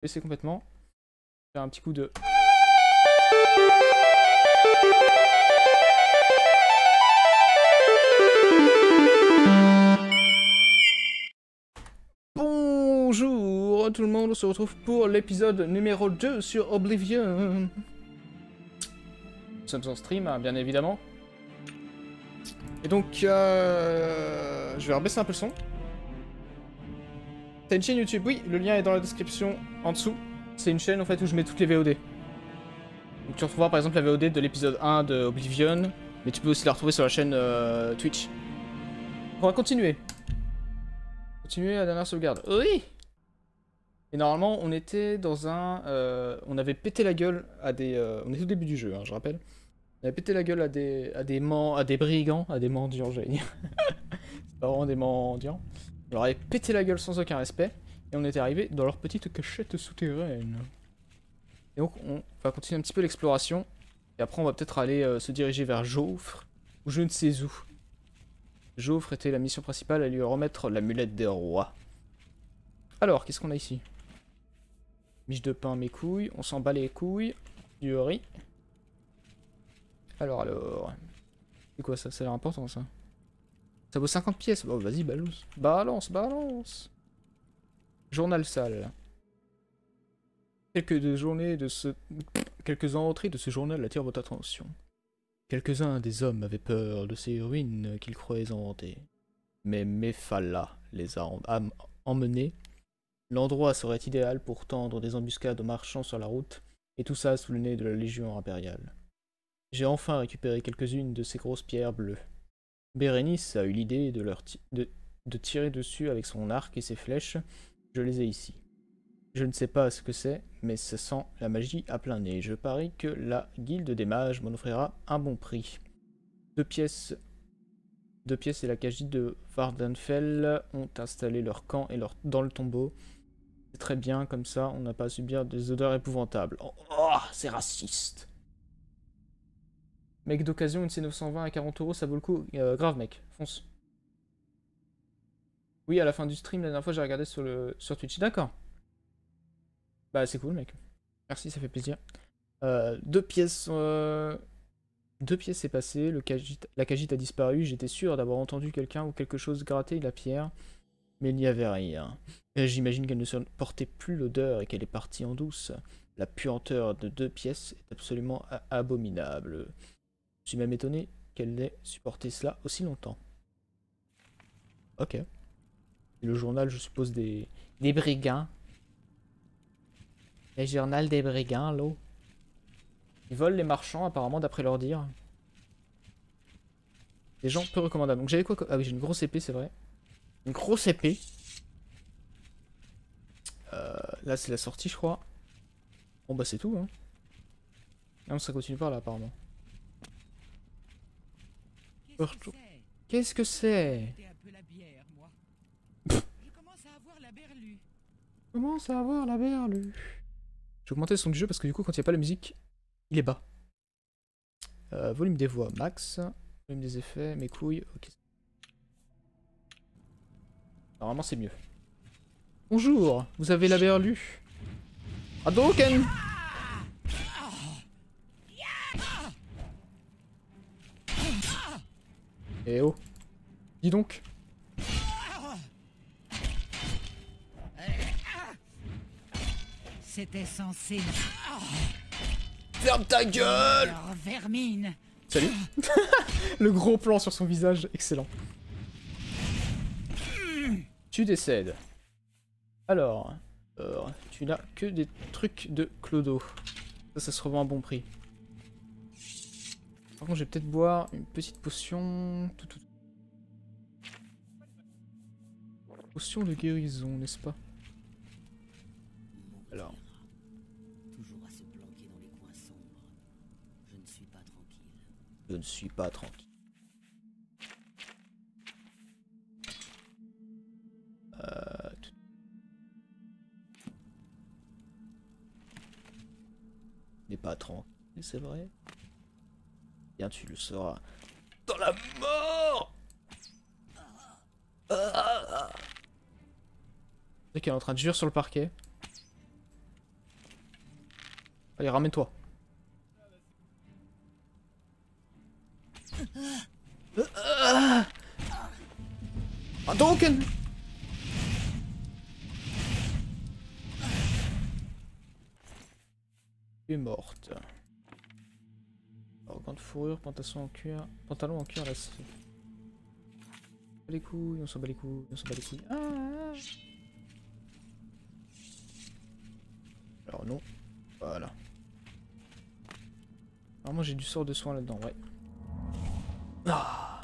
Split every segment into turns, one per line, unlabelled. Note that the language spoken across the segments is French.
baisser complètement. Faire un petit coup de... Bonjour tout le monde, on se retrouve pour l'épisode numéro 2 sur Oblivion. Nous sommes en stream, hein, bien évidemment. Et donc, je vais rebaisser un peu le son. T'as une chaîne YouTube? Oui, le lien est dans la description en dessous. C'est une chaîne en fait où je mets toutes les VOD. Donc tu retrouveras par exemple la VOD de l'épisode 1 de Oblivion, mais tu peux aussi la retrouver sur la chaîne Twitch. On va continuer. Continuer la dernière sauvegarde. Oui! Et normalement, on était dans un... on avait pété la gueule à des... on est au début du jeu, hein, je rappelle. On avait pété la gueule à des brigands, à des mendiants, j'allais dire. C'est pas vraiment des mendiants. On leur avait pété la gueule sans aucun respect, et on était arrivé dans leur petite cachette souterraine. Et donc, on va continuer un petit peu l'exploration, et après on va peut-être aller se diriger vers Jaufre, ou je ne sais où. Jaufre était la mission principale, à lui remettre l'amulette des rois. Alors, qu'est-ce qu'on a ici? Miche de pain, mes couilles. On s'en bat les couilles. Du riz. Alors. C'est quoi ça? Ça a l'air important ça. Ça vaut 50 pièces. Bon, vas-y, balance. Balance. Journal sale. Quelques entrées de ce journal attirent votre attention. Quelques-uns des hommes avaient peur de ces ruines qu'ils croyaient hantées. Mais Mephala les a emmenés. L'endroit serait idéal pour tendre des embuscades aux marchands sur la route, et tout ça sous le nez de la Légion impériale. J'ai enfin récupéré quelques-unes de ces grosses pierres bleues. Bérénice a eu l'idée de tirer dessus avec son arc et ses flèches. Je les ai ici. Je ne sais pas ce que c'est, mais ça sent la magie à plein nez. Je parie que la guilde des mages m'en offrira un bon prix. 2 pièces et la Khajiit de Vardenfell ont installé leur camp et dans le tombeau. C'est très bien, comme ça, on n'a pas à subir des odeurs épouvantables. Oh, c'est raciste. Mec d'occasion, une C920 à 40 €, ça vaut le coup. Grave, mec, fonce. Oui, à la fin du stream, la dernière fois, j'ai regardé sur Twitch. D'accord. Bah, c'est cool, mec. Merci, ça fait plaisir. 2 pièces... 2 pièces c'est passé, la Khajiit a disparu, j'étais sûr d'avoir entendu quelqu'un ou quelque chose gratter la pierre, mais il n'y avait rien. J'imagine qu'elle ne supportait plus l'odeur et qu'elle est partie en douce. La puanteur de 2 pièces est absolument abominable. Je suis même étonné qu'elle ait supporté cela aussi longtemps. Ok. Et le journal, je suppose, des brigands. Le journal des brigands, l'eau. Ils volent les marchands, apparemment, d'après leur dire. Des gens peu recommandables. Donc j'avais quoi? Ah oui, j'ai une grosse épée, c'est vrai. Une grosse épée. Là, c'est la sortie, je crois. Bon, bah, c'est tout, hein. Non, ça continue par là, apparemment. Qu'est-ce que c'est? Je commence à avoir la berlue. Je vais augmenter le son du jeu parce que du coup, quand il n'y a pas la musique, il est bas. Volume des voix, max. Volume des effets, mes couilles, ok. Normalement, c'est mieux. Bonjour, vous avez la berlue. Hadouken! Eh oh. Dis donc.
C'était censé...
Ferme ta gueule!
Vermine.
Salut. Le gros plan sur son visage, excellent. Tu décèdes. Alors, tu n'as que des trucs de clodo. Ça se revend à bon prix. Par contre, je vais peut-être boire une petite potion. Potion de guérison, n'est-ce pas? Alors.
Toujours à se planquer dans les coins sombres. Je ne suis pas tranquille.
Je ne suis pas tranquille. N'est pas tranquille, c'est vrai. Bien, tu le sauras. Dans la mort. C'est qu'elle est en train de jurer sur le parquet. Allez, ramène-toi. Un token. Tu es morte. Alors, gants de fourrure, pantalon en cuir, là c'est... On s'en bat les couilles, on s'en bat les couilles, on s'en bat les couilles. Ah. Alors non. Voilà. Alors moi j'ai du sort de soin là-dedans, ouais. Ah.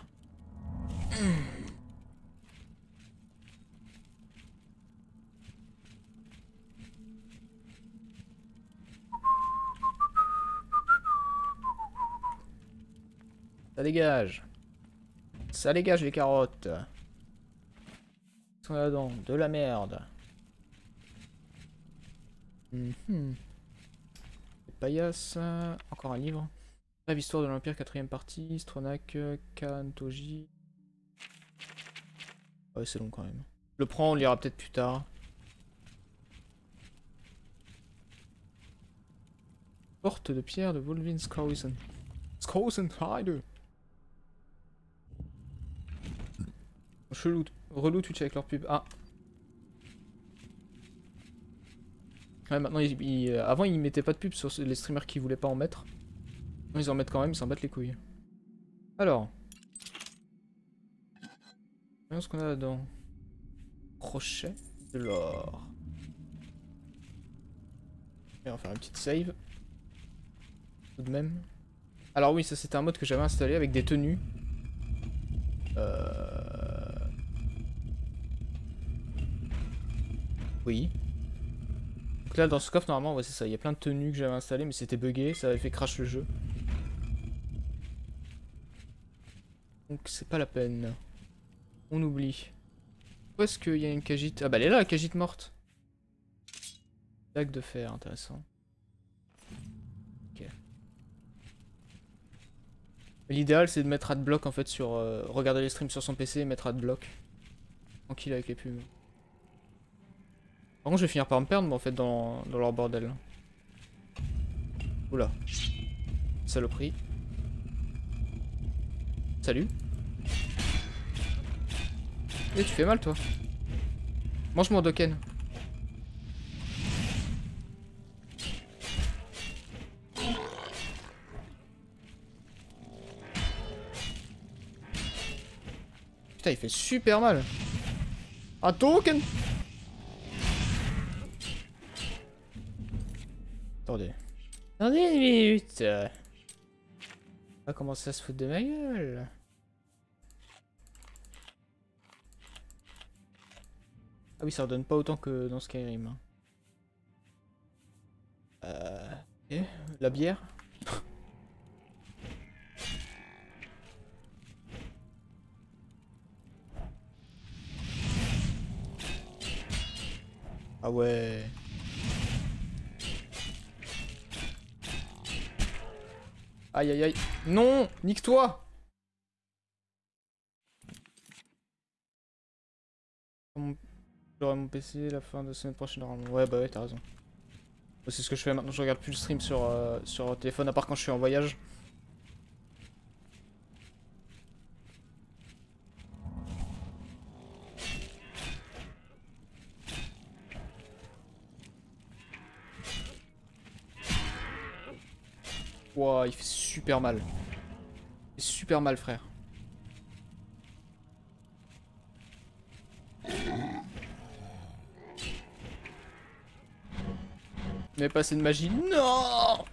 Ça dégage. Ça dégage les carottes. Qu'est-ce qu'on a là-dedans? De la merde. Paillasse. Encore un livre. Brève histoire de l'Empire, 4ème partie. Stronach, Kantoji. Ouais, c'est long quand même. Le prend, on le lira peut-être plus tard. Porte de pierre de Volvin Skousen. Skousen Rider. Chelou, relou Twitch avec leur pub. Ah. Ouais, maintenant, avant ils mettaient pas de pub sur les streamers qui voulaient pas en mettre. Non, ils en mettent quand même, ils s'en battent les couilles. Alors. Voyons ce qu'on a là-dedans. Crochet de l'or. Et on va faire une petite save. Tout de même. Alors oui, ça c'était un mode que j'avais installé avec des tenues. Oui. Donc là dans ce coffre normalement ouais c'est ça, il y a plein de tenues que j'avais installées mais c'était bugué, ça avait fait crash le jeu. Donc c'est pas la peine. On oublie. Où est-ce qu'il y a une cagite? Ah bah elle est là la cagite morte. Dague de fer, intéressant. Ok. L'idéal c'est de mettre adblock en fait sur... regarder les streams sur son PC et mettre adblock. Tranquille avec les pubs. Par contre je vais finir par me perdre mais en fait dans leur bordel. Oula. Saloperie. Salut. Et tu fais mal toi. Mange mon Dokken. Putain il fait super mal. Un token. Attendez. Attendez une minute. On va commencer à se foutre de ma gueule. Ah oui, ça redonne pas autant que dans Skyrim. Et la bière. Ah ouais. Aïe aïe aïe. Non, nique-toi. J'aurai mon PC la fin de semaine prochaine normalement. Ouais bah ouais t'as raison. C'est ce que je fais maintenant, je regarde plus le stream sur téléphone à part quand je suis en voyage. Wow, il fait super mal. Il fait super mal frère. Mais pas assez de magie. Non.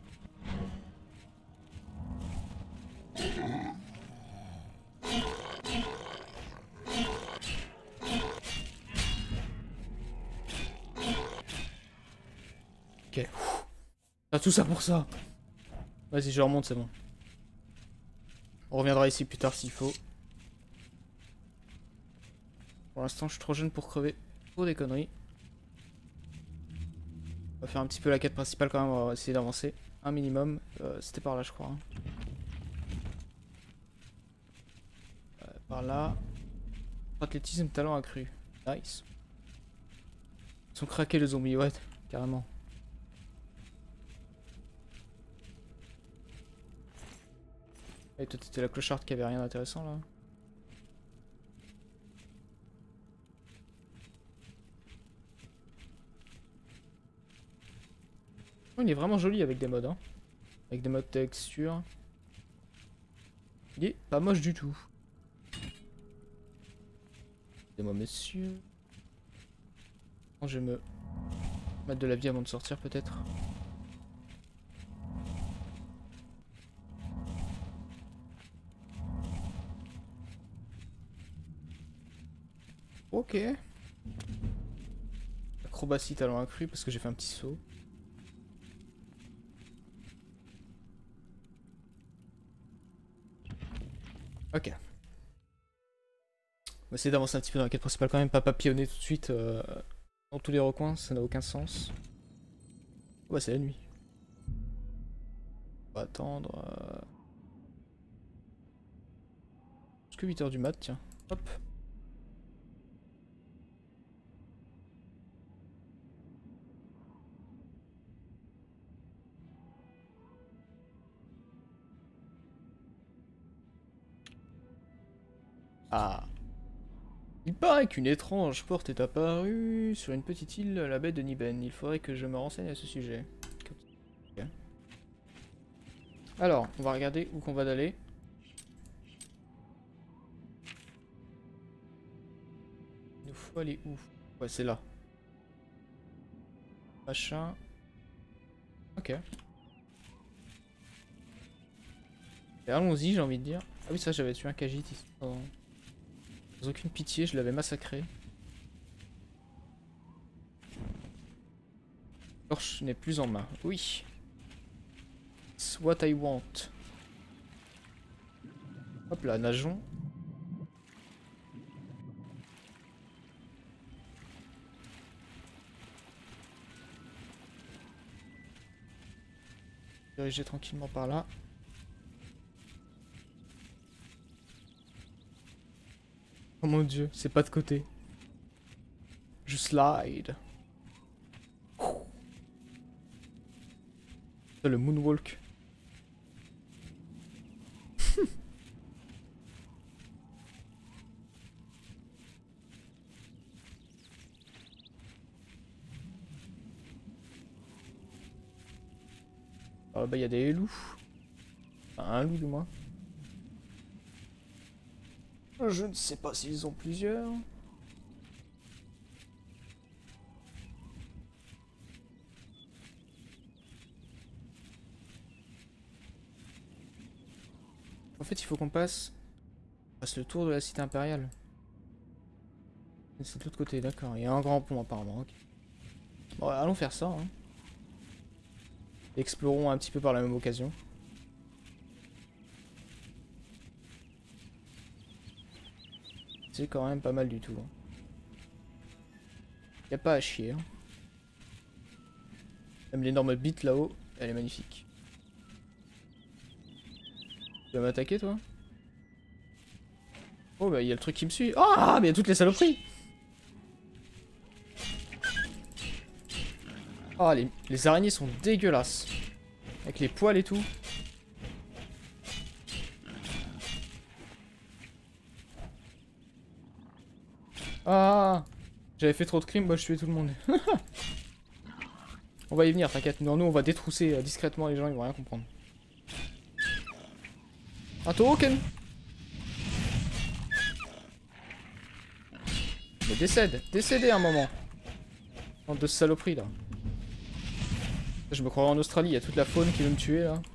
Ok. T'as tout ça pour ça. Vas-y, je remonte, c'est bon. On reviendra ici plus tard s'il faut. Pour l'instant, je suis trop jeune pour crever pour des conneries. On va faire un petit peu la quête principale quand même, on va essayer d'avancer. Un minimum. C'était par là, je crois. Hein. Par là. Athlétisme, talent accru. Nice. Ils sont craqués les zombies, ouais, carrément. Et toi t'étais la clocharde qui avait rien d'intéressant là. Oh, il est vraiment joli avec des modes, hein. Avec des modes texture. Il est pas moche du tout. Excusez-moi messieurs. Je vais me mettre de la vie avant de sortir peut-être. Ok. Acrobatie talent accru parce que j'ai fait un petit saut. Ok. On va essayer d'avancer un petit peu dans la quête principale quand même, pas papillonner tout de suite dans tous les recoins, ça n'a aucun sens. Ouais, c'est la nuit. On va attendre. Jusque 8 h du mat, tiens. Hop. Ah. Il paraît qu'une étrange porte est apparue sur une petite île à la baie de Niben. Il faudrait que je me renseigne à ce sujet. Okay. Alors, on va regarder où qu'on va d'aller. Il nous faut aller où? Ouais, c'est là. Machin. Ok. Et allons-y, j'ai envie de dire. Ah oui, ça, j'avais tué un Khajiit ici. Sans aucune pitié, je l'avais massacré. Torche n'est plus en main. Oui. It's what I want. Hop là, nageons. Diriger tranquillement par là. Oh mon dieu, c'est pas de côté. Je slide. Le moonwalk. Ah bah il y a des loups. Enfin, un loup du moins. Je ne sais pas s'ils ont plusieurs. En fait, il faut qu'on passe le tour de la cité impériale. C'est de l'autre côté, d'accord. Il y a un grand pont apparemment. Okay. Bon, allons faire ça. Hein. Explorons un petit peu par la même occasion. C'est quand même pas mal du tout. Hein. Y a pas à chier. Hein. Même l'énorme bite là-haut, elle est magnifique. Tu vas m'attaquer toi? Oh bah il y a le truc qui me suit. Ah mais il y a toutes les saloperies. Ah les araignées sont dégueulasses. Avec les poils et tout. Ah j'avais fait trop de crimes, moi je tuais tout le monde. On va y venir, t'inquiète. Non, nous on va détrousser discrètement les gens, ils vont rien comprendre. Un token. Mais décédez un moment. Bande de saloperies là. Je me croirais en Australie, il y a toute la faune qui veut me tuer là.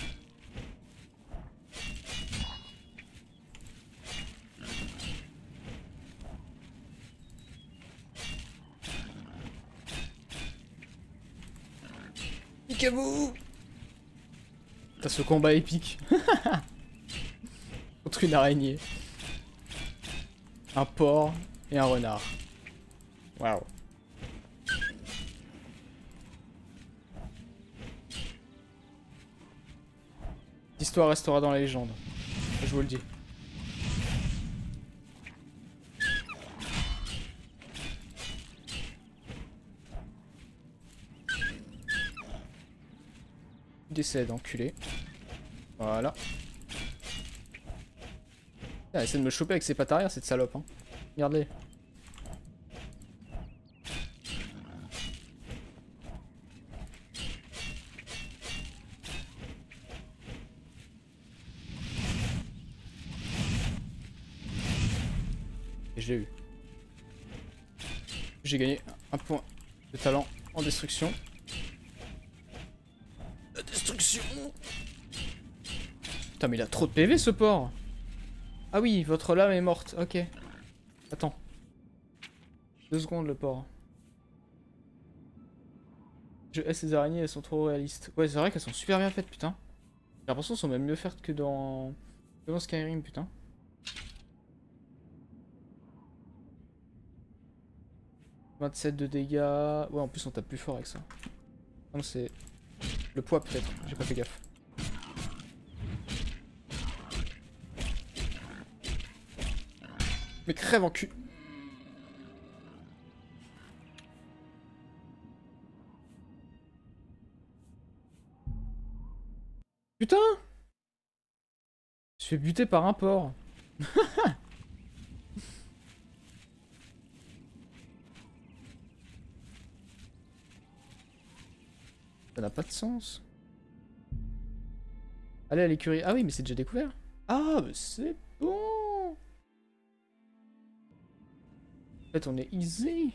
Niquez-vous! T'as ce combat épique. Contre une araignée. Un porc et un renard. Waouh. L'histoire restera dans la légende. Je vous le dis. Décède, enculé. Voilà. Elle essaie de me choper avec ses pattes arrière, cette salope. Hein. Regardez. Et je l'ai eu. J'ai gagné un point de talent en destruction. La destruction. Putain mais il a trop de PV ce porc. Ah oui, votre lame est morte, ok. Attends. 2 secondes le porc. Je hais ces araignées, elles sont trop réalistes. Ouais c'est vrai qu'elles sont super bien faites putain. J'ai l'impression qu'elles sont même mieux faites que dans Skyrim putain. « 27 de dégâts... Ouais en plus on tape plus fort avec ça. Non c'est... Le poids peut-être, j'ai pas fait gaffe. Mais crève en cul. Putain! Je suis fait buter par un porc. Ça n'a pas de sens. Allez à l'écurie. Ah oui, mais c'est déjà découvert. Ah, mais c'est bon. En fait, on est easy.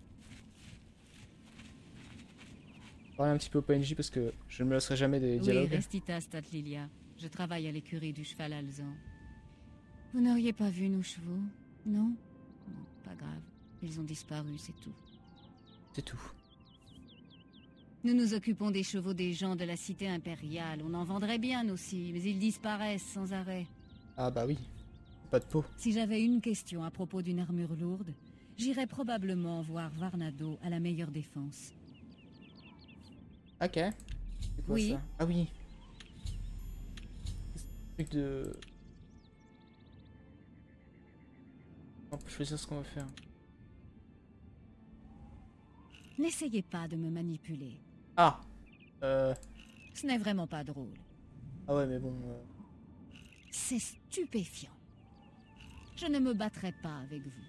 Parler un petit peu au PNJ parce que je ne me lasserai jamais des dialogues.
Oui, Restita Statlilia. Je travaille à l'écurie du cheval alezan. Vous n'auriez pas vu nos chevaux, non? Non, pas grave. Ils ont disparu, c'est tout.
C'est tout.
Nous nous occupons des chevaux des gens de la cité impériale. On en vendrait bien aussi, mais ils disparaissent sans arrêt.
Ah bah oui. Pas de peau.
Si j'avais une question à propos d'une armure lourde, j'irais probablement voir Varnado à la meilleure défense.
Ok. C'est quoi
Oui.
ça? Ah oui. C'est un truc de... On peut choisir ce qu'on veut faire.
N'essayez pas de me manipuler.
Ah
Ce n'est vraiment pas drôle.
Ah ouais mais bon...
C'est stupéfiant. Je ne me battrai pas avec vous.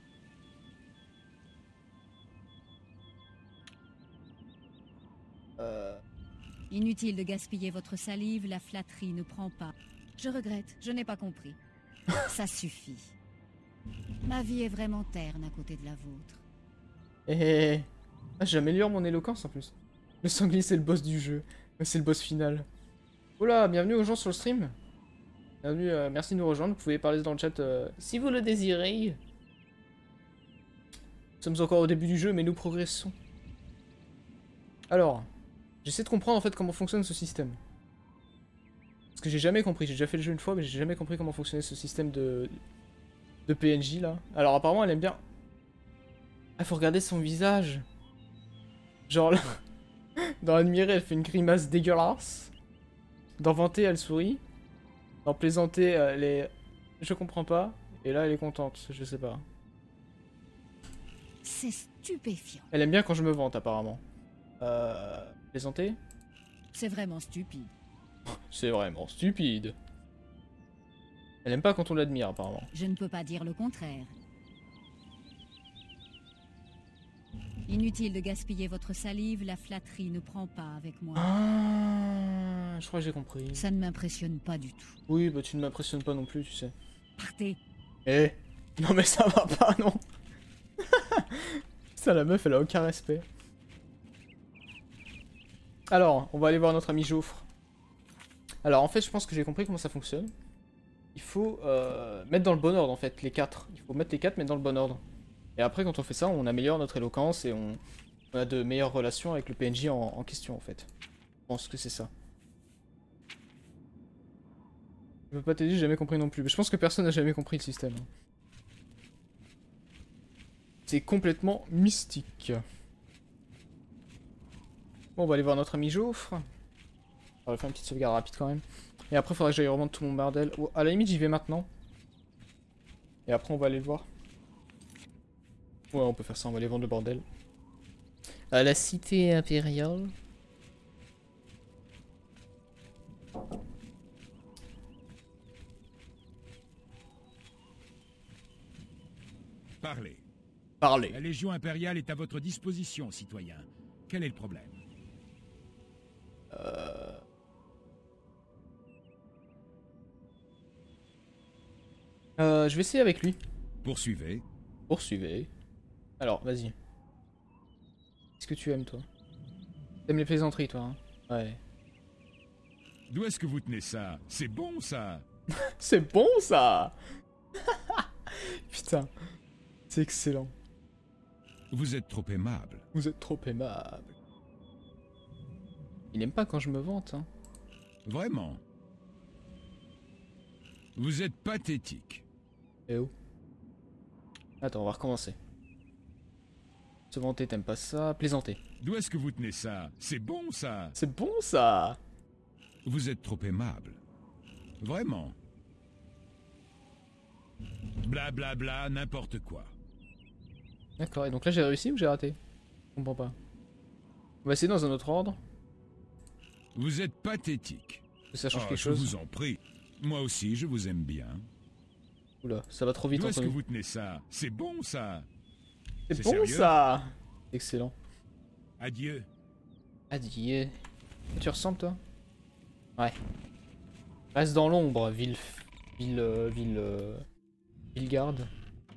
Inutile de gaspiller votre salive, la flatterie ne prend pas. Je regrette, je n'ai pas compris. Ça suffit. Ma vie est vraiment terne à côté de la vôtre.
Eh, ah, j'améliore mon éloquence en plus. Le sanglier c'est le boss du jeu. C'est le boss final. Oula, bienvenue aux gens sur le stream. Bienvenue, merci de nous rejoindre. Vous pouvez parler dans le chat si vous le désirez. Nous sommes encore au début du jeu mais nous progressons. Alors, j'essaie de comprendre en fait comment fonctionne ce système. Parce que j'ai jamais compris. J'ai déjà fait le jeu une fois mais j'ai jamais compris comment fonctionnait ce système de PNJ là. Alors apparemment elle aime bien... Ah, faut regarder son visage. Genre là, dans Admirer, elle fait une grimace dégueulasse. Dans Vanter, elle sourit. Dans Plaisanter, elle est... Je comprends pas. Et là, elle est contente, je sais pas.
C'est stupéfiant.
Elle aime bien quand je me vante, apparemment. Plaisanter?
C'est vraiment stupide.
C'est vraiment stupide. Elle aime pas quand on l'admire, apparemment.
Je ne peux pas dire le contraire. Inutile de gaspiller votre salive, la flatterie ne prend pas avec moi.
Ah, je crois que j'ai compris.
Ça ne m'impressionne pas du tout.
Oui, bah tu ne m'impressionnes pas non plus, tu sais.
Partez.
Eh, non mais ça va pas, non. Ça, la meuf, elle a aucun respect. Alors, on va aller voir notre ami Joffre. Alors, en fait, je pense que j'ai compris comment ça fonctionne. Il faut mettre dans le bon ordre, en fait, les 4. Il faut mettre les 4, mettre dans le bon ordre. Et après, quand on fait ça, on améliore notre éloquence et on a de meilleures relations avec le PNJ en question, en fait. Je pense que c'est ça. Je peux pas t'aider, j'ai jamais compris non plus. Mais je pense que personne n'a jamais compris le système. C'est complètement mystique. Bon, on va aller voir notre ami Joffre. On va faire une petite sauvegarde rapide quand même. Et après, il faudra que j'aille revendre tout mon bordel. Oh, à la limite, j'y vais maintenant. Et après, on va aller le voir. Ouais, on peut faire ça, on va aller vendre le bordel. À la cité impériale.
Parlez.
Parlez.
La Légion impériale est à votre disposition, citoyen. Quel est le problème?
Je vais essayer avec lui.
Poursuivez.
Poursuivez. Alors, vas-y. Qu'est-ce que tu aimes, toi? T'aimes les plaisanteries, toi, hein? Ouais.
D'où est-ce que vous tenez ça? C'est bon, ça.
C'est bon, ça. Putain. C'est excellent.
Vous êtes trop aimable.
Vous êtes trop aimable. Il aime pas quand je me vante, hein.
Vraiment. Vous êtes pathétique.
Eh oh. Attends, on va recommencer. Se vanter, t'aimes pas ça. Plaisanter.
D'où est-ce que vous tenez ça? C'est bon, ça.
C'est bon, ça.
Vous êtes trop aimable. Vraiment. Blablabla, bla, bla, n'importe quoi.
D'accord, et donc là j'ai réussi ou j'ai raté? Je comprends pas. On va essayer dans un autre ordre.
Vous êtes pathétique.
Que ça change
Oh,
quelque
je
chose.
vous en prie. Moi aussi, je vous aime bien.
Oula, ça va trop vite
D'où est-ce que
Anthony.
vous tenez ça? C'est bon, ça.
C'est
c'est
bon
sérieux
ça. Excellent.
Adieu.
Adieu. Tu ressembles toi? Ouais. Reste dans l'ombre, Villegarde.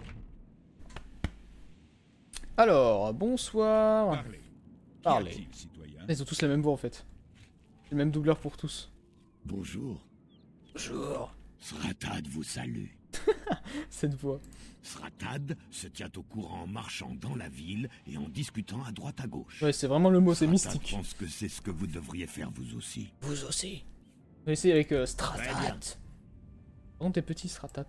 Alors, bonsoir.
Parlez. Qu'y
Parlez.
a-t-il, citoyen?
Ils ont tous la même voix en fait. C'est le même doubleur pour tous.
Bonjour.
Bonjour.
Sratad vous salue.
Cette voix.
Sratad se tient au courant en marchant dans la ville et en discutant à droite à gauche.
Ouais, c'est vraiment le mot, c'est
Sratad
mystique.
pense que c'est ce que vous devriez faire vous aussi.
Vous aussi. On va essayer avec
Très bien.
Stratat. Par contre, t'es petit, Stratat.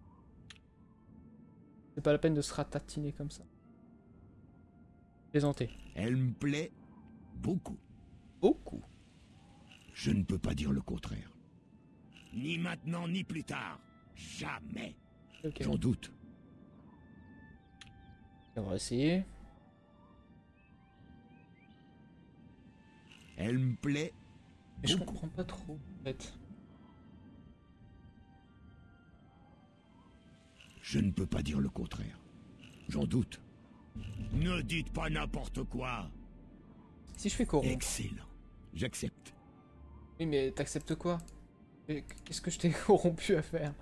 C'est pas la peine de se ratatiner comme ça. Plaisanter.
Elle me plaît beaucoup.
Beaucoup.
Je ne peux pas dire le contraire. Ni maintenant, ni plus tard. Jamais.
Ok.
J'en doute.
On va essayer.
Elle me plaît
Mais je
beaucoup.
comprends pas trop, en fait.
Je ne peux pas dire le contraire. J'en doute. Ne dites pas n'importe quoi.
Si je fais corrompre.
Excellent. J'accepte.
Oui, mais t'acceptes quoi? Qu'est-ce que je t'ai corrompu à faire?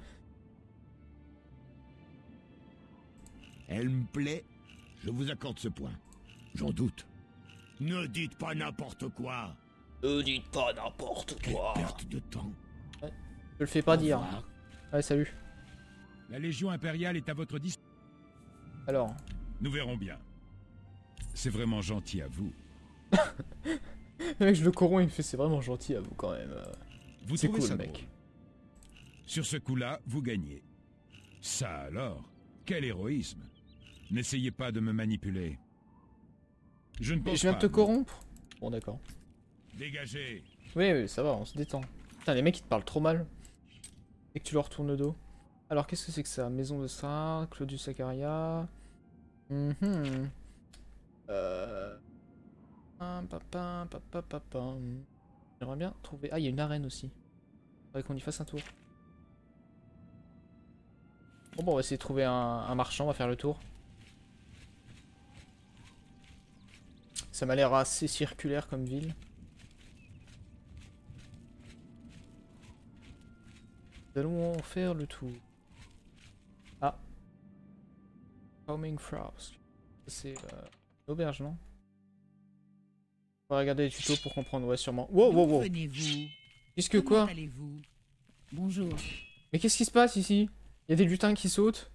Elle me plaît. Je vous accorde ce point. J'en doute. Ne dites pas n'importe quoi.
Ne dites pas n'importe
Quelle perte de temps.
Je le fais pas
Au
dire.
revoir.
Ouais, salut.
La Légion impériale est à votre disposition.
Alors.
Nous verrons bien. C'est vraiment gentil à vous.
Le mec, je le corromps, il me fait c'est vraiment gentil à vous quand même.
Vous
C'est
trouvez
cool,
ça
mec.
drôle? Sur ce coup-là, vous gagnez. Ça alors, quel héroïsme. N'essayez pas de me manipuler. Je ne
Mais
pense
je viens
pas.
de te corrompre? Bon, d'accord.
Dégagez.
Oui, oui, ça va, on se détend. Putain, les mecs, ils te parlent trop mal. Dès que tu leur tournes le dos. Alors, qu'est-ce que c'est que ça? Maison de Star, Claudius Saccaria. J'aimerais bien trouver... Ah, il y a une arène aussi. Faudrait qu'on y fasse un tour. Bon, on va essayer de trouver un marchand, on va faire le tour. Ça m'a l'air assez circulaire comme ville. Nous allons faire le tour. Ah. Coming Frost. C'est l'auberge, non? On va regarder les tutos pour comprendre, ouais, sûrement. Wow, wow, wow.
Venez-vous.
Qu'est-ce que
Comment
quoi?
allez-vous? Bonjour.
Mais qu'est-ce qui se passe ici? Il y a des lutins qui sautent.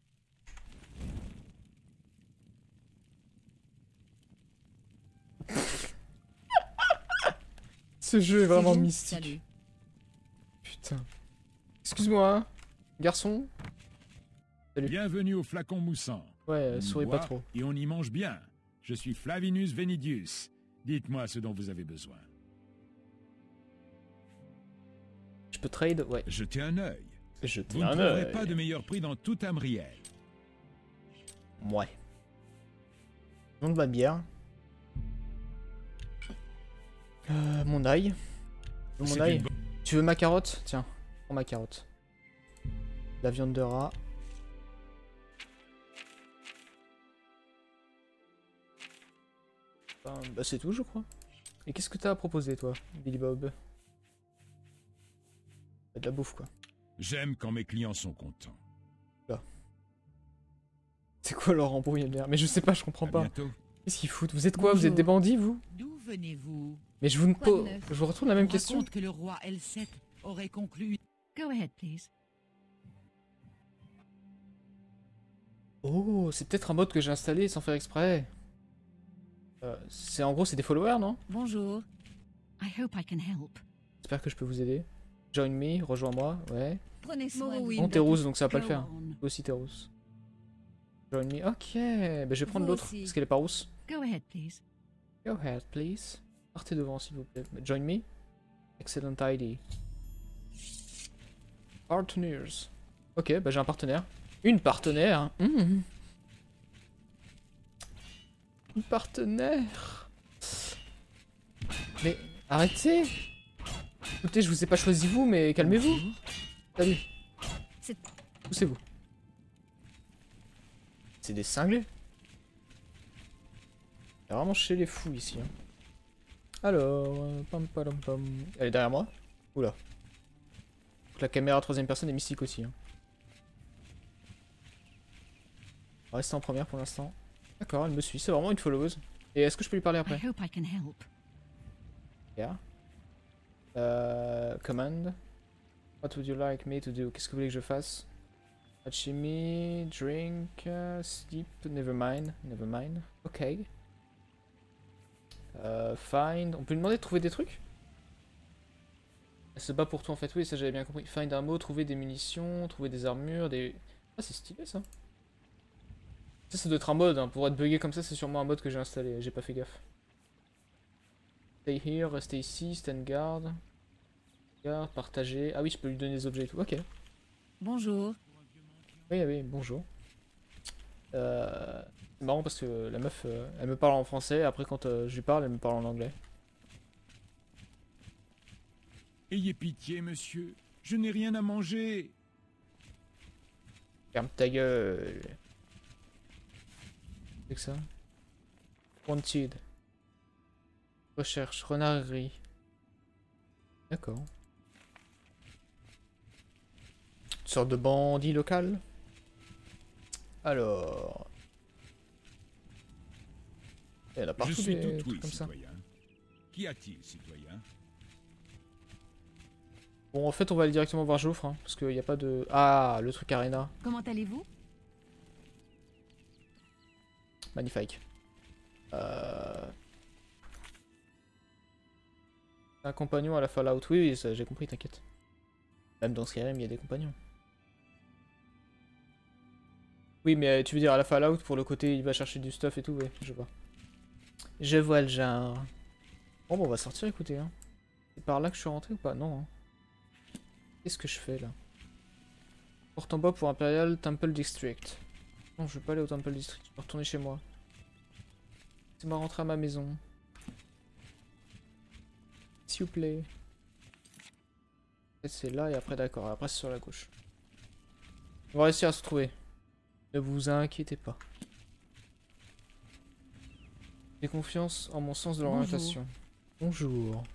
Ce jeu est vraiment
C'est vous?
mystique.
Salut.
Putain. Excuse-moi, hein, garçon. Salut.
Bienvenue au flacon moussant.
Ouais,
On y
souris pas
boit
trop.
Et on y mange bien. Je suis Flavinus Venidius. Dites-moi ce dont vous avez besoin.
Je peux trade? Ouais.
Jetez un œil.
Je
Vous ne trouverez pas de meilleur prix dans tout Amriel.
Ouais. Nom de ma bière. Mon ail. Mon
C'est
ail.
une bonne-
Tu veux ma carotte? Tiens, prends ma carotte. La viande de rat. Bah c'est tout je crois. Et qu'est-ce que t'as à proposer toi, Billy Bob? T'as de la bouffe quoi.
J'aime quand mes clients sont contents.
C'est quoi leur embrouille merde? Mais je sais pas, je comprends
À
pas.
bientôt.
Qu'est-ce qu'ils foutent? Vous êtes quoi? Vous êtes des
Bonjour.
bandits vous?
D'où venez-vous?
Mais je vous ne
Quoi de
pose...
neuf?
Je vous retourne la même
On
question.
raconte que le roi L7 aurait conclu...
Go ahead, please.
Oh, c'est peut-être un mode que j'ai installé sans faire exprès. C'est en gros c'est des followers non?
Bonjour. I hope I can help.
J'espère que je peux vous aider. Join me, rejoins-moi, ouais.
Prenez soin de
Bon
vous.
t'es rousse donc ça va pas le
Go
faire.
on.
Toi aussi t'es rousse. Join me, ok. Bah, je vais prendre
Vous
l'autre
aussi.
parce qu'elle est pas rousse.
Go ahead, please.
Go ahead please. Partez devant s'il vous plaît. Join me. Excellent ID. Partners. Ok, bah j'ai un partenaire. Une partenaire. Une partenaire. Mais arrêtez. Écoutez, je vous ai pas choisi vous, mais calmez-vous. Salut.
C'est-
Poussez-vous. C'est des cinglés. Il y a vraiment chez les fous ici. Hein. Alors, pam pam pam. Elle est derrière moi. Oula. Donc la caméra troisième personne est mystique aussi. Hein. On va rester en première pour l'instant. D'accord, elle me suit. C'est vraiment une followeuse. Et est-ce que je peux lui parler après?
I hope I can help.
Yeah. Command. What would you like me to do? Qu'est-ce que vous voulez que je fasse? Hachimi, drink, sleep, never mind. Never mind. Ok. Find. On peut lui demander de trouver des trucs? Elle se bat pour toi en fait, oui, ça j'avais bien compris. Find un mot, trouver des munitions, trouver des armures, des... Ah, c'est stylé ça. Ça doit être un mode, hein. Pour être bugué comme ça, c'est sûrement un mode que j'ai installé, j'ai pas fait gaffe. Stay here, rester ici, stand guard. Guard, partager. Ah oui, je peux lui donner des objets et tout, ok.
Bonjour.
Oui, oui, bonjour. C'est marrant parce que la meuf, elle me parle en français, après quand je lui parle, elle me parle en anglais.
Ayez pitié, monsieur. Je n'ai rien à manger.
Ferme ta gueule. C'est que ça? Wanted. Recherche, renarderie. D'accord. Une sorte de bandit local. Alors... Il y en a
Je
partout
suis
des
tout
trucs
oui,
comme ça.
citoyen. Qu'y a-t-il, citoyen?
Bon, en fait, on va aller directement voir Joffre, hein, parce qu'il n'y a pas de... Ah, le truc Arena.
Comment allez-vous?
Magnifique. Un compagnon à la Fallout. Oui, oui, ça, j'ai compris, t'inquiète. Même dans Skyrim, il y a des compagnons. Oui, mais tu veux dire à la Fallout pour le côté il va chercher du stuff et tout, ouais, je vois. Je vois le genre. Bon, on va sortir, écoutez. Hein. C'est par là que je suis rentré ou pas? Non. Hein. Qu'est-ce que je fais là? Porte en bas pour Imperial Temple District. Non, je veux pas aller au Temple District, je peux retourner chez moi. C'est moi rentrer à ma maison. S'il vous plaît. C'est là et après d'accord, après c'est sur la gauche. On va réussir à se trouver. Ne vous inquiétez pas. J'ai confiance en mon sens de l'orientation. Bonjour.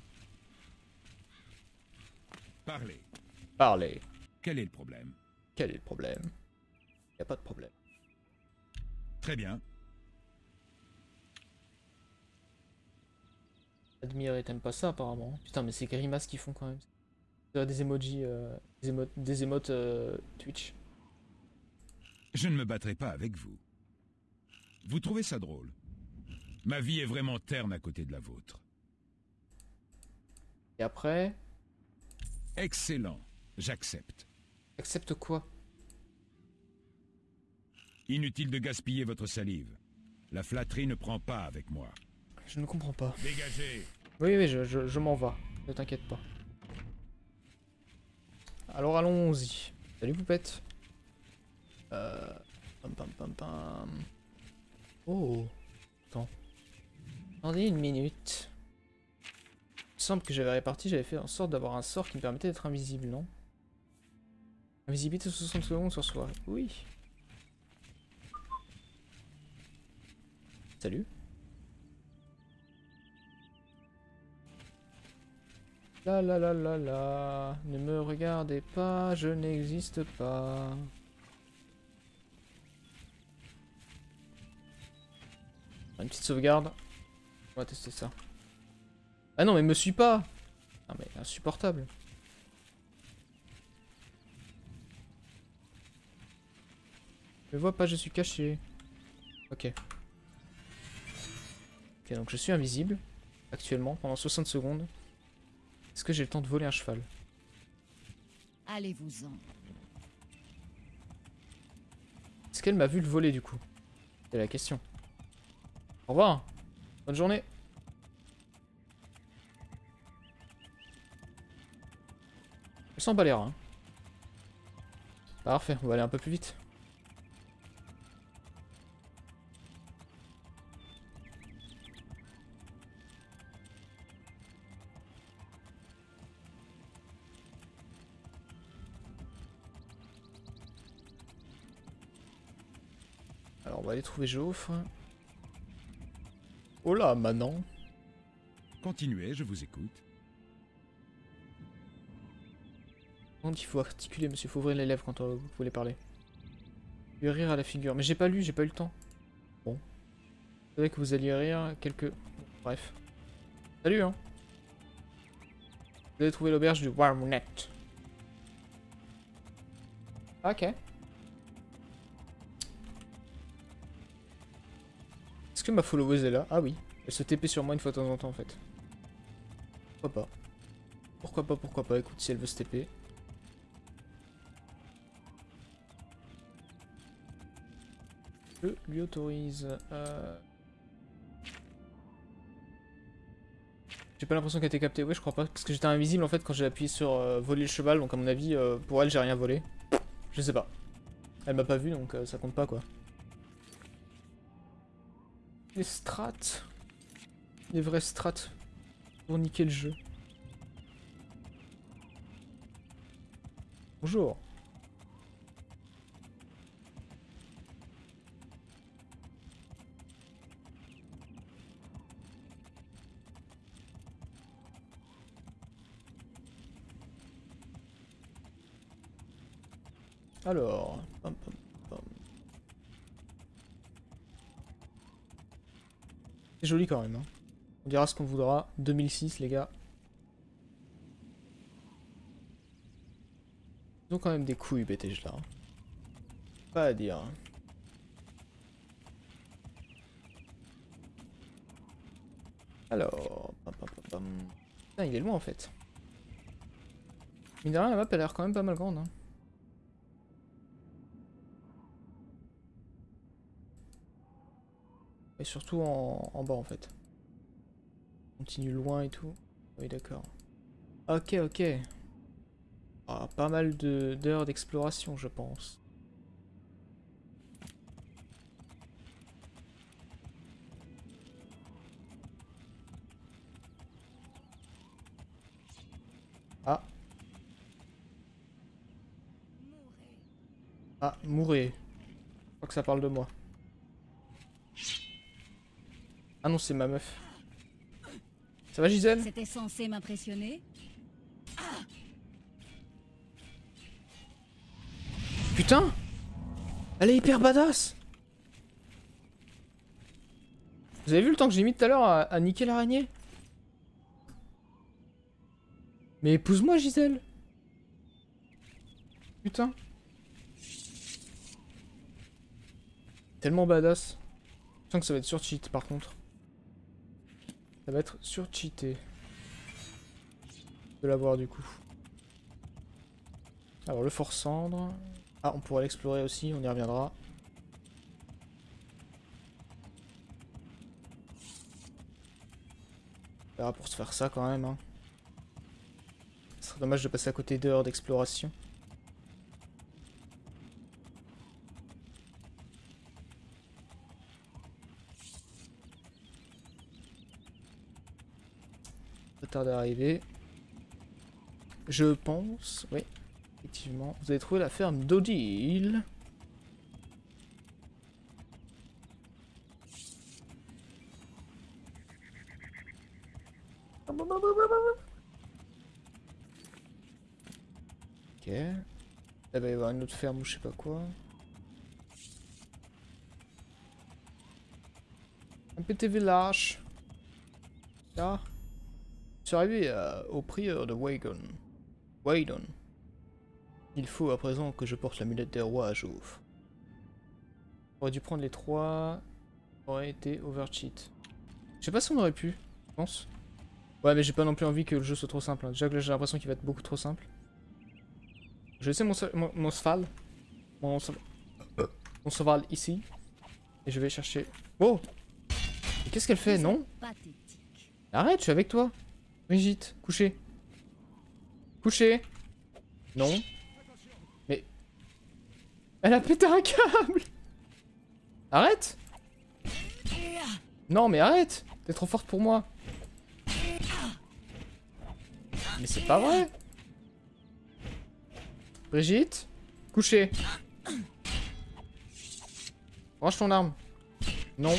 Parlez.
Parlez.
Quel est le problème?
Quel est le problème? Y a pas de problème.
Très bien.
Admirer, t'aimes pas ça apparemment. Putain, mais c'est grimaces qu'ils font quand même. Des emojis, des émotes Twitch.
Je ne me battrai pas avec vous. Vous trouvez ça drôle? Ma vie est vraiment terne à côté de la vôtre.
Et après,
Excellent. J'accepte.
accepte quoi?
Inutile de gaspiller votre salive. La flatterie ne prend pas avec moi.
Je ne comprends pas.
Dégagez.
Oui, oui, je m'en vais. Ne t'inquiète pas. Alors allons-y. Salut poupette. Pam pam pam pam. Oh. Attends. Attendez une minute. Il me semble que j'avais réparti, j'avais fait en sorte d'avoir un sort qui me permettait d'être invisible, non? Invisibilité 60 secondes sur soi. Oui. Salut. La la la la la. Ne me regardez pas, je n'existe pas. Une petite sauvegarde. On va tester ça. Ah non, mais me suis pas. Ah mais insupportable. Je vois pas, je suis caché. Ok. Ok, donc je suis invisible. Actuellement, pendant 60 secondes. Est-ce que j'ai le temps de voler un cheval?
Allez-vous-en.
Est-ce qu'elle m'a vu le voler du coup? C'est la question. Au revoir. Bonne journée. Je sens pas l'air. Hein. Parfait, on va aller un peu plus vite. Alors on va aller trouver Geoffre. Oh là, maintenant.
Continuez, je vous écoute.
Il faut articuler, monsieur, il faut ouvrir les lèvres quand vous voulez parler. Lui rire à la figure. Mais j'ai pas lu, j'ai pas eu le temps. Bon. Je savais que vous alliez rire quelques... Bref. Salut, hein. Vous avez trouvé l'auberge du Warmnet. Ok. Est-ce que ma followeuse est là? Ah oui. Elle se TP sur moi une fois de temps en temps, en fait. Pourquoi pas? Pourquoi pas, pourquoi pas. Écoute, si elle veut se TP. Je lui autorise. J'ai pas l'impression qu'elle ait été captée. Ouais, je crois pas. Parce que j'étais invisible en fait quand j'ai appuyé sur voler le cheval. Donc, à mon avis, pour elle, j'ai rien volé. Je sais pas. Elle m'a pas vu donc ça compte pas quoi. Les strats. Les vrais strats. Pour niquer le jeu. Bonjour. Alors, pam, pam, pam. C'est joli quand même. Hein. On dira ce qu'on voudra. 2006 les gars. Ils ont quand même des couilles BTG là. Pas à dire. Alors, pam, pam, pam, pam. Putain, il est loin en fait. Mine de rien, la map a l'air quand même pas mal grande. Hein. Et surtout en bas en fait. On continue loin et tout. Oui d'accord. Ok ok. Ah, pas mal d'heures d'exploration je pense. Ah. Ah, mourrez. Je crois que ça parle de moi. Ah non, c'est ma meuf. Ça va Gisèle?
C'était censé m'impressionner.
Putain! Elle est hyper badass! Vous avez vu le temps que j'ai mis tout à l'heure à niquer l'araignée? Mais épouse-moi Gisèle! Putain! Tellement badass. Je sens que ça va être sur-cheat par contre. Ça va être sur-cheaté. De l'avoir du coup. Alors le fort cendre. Ah, on pourrait l'explorer aussi, on y reviendra. On verra pour se faire ça quand même. Hein. Ce serait dommage de passer à côté d'heures d'exploration. Pas tard d'arriver. Je pense, oui, effectivement. Vous avez trouvé la ferme d'Odile. Ok. Là, il va y avoir une autre ferme ou je sais pas quoi. Un petit village. Là. Je suis arrivé au prieur de Wagon. Waydon. Il faut à présent que je porte l'amulette des rois à Jouffre. J'aurais dû prendre les 3. Ça aurait été overcheat. Je sais pas si on aurait pu, je pense. Ouais, mais j'ai pas non plus envie que le jeu soit trop simple. Hein. Déjà que là j'ai l'impression qu'il va être beaucoup trop simple. Je vais laisser mon cheval. Mon cheval ici. Et je vais chercher... Oh! Mais qu'est-ce qu'elle fait, non?
Pathétique.
Arrête, je suis avec toi. Brigitte, couchez. Couchez. Non. Mais... Elle a pété un câble. Arrête. Non mais arrête. T'es trop forte pour moi. Mais c'est pas vrai. Brigitte, couchez. Range ton arme. Non.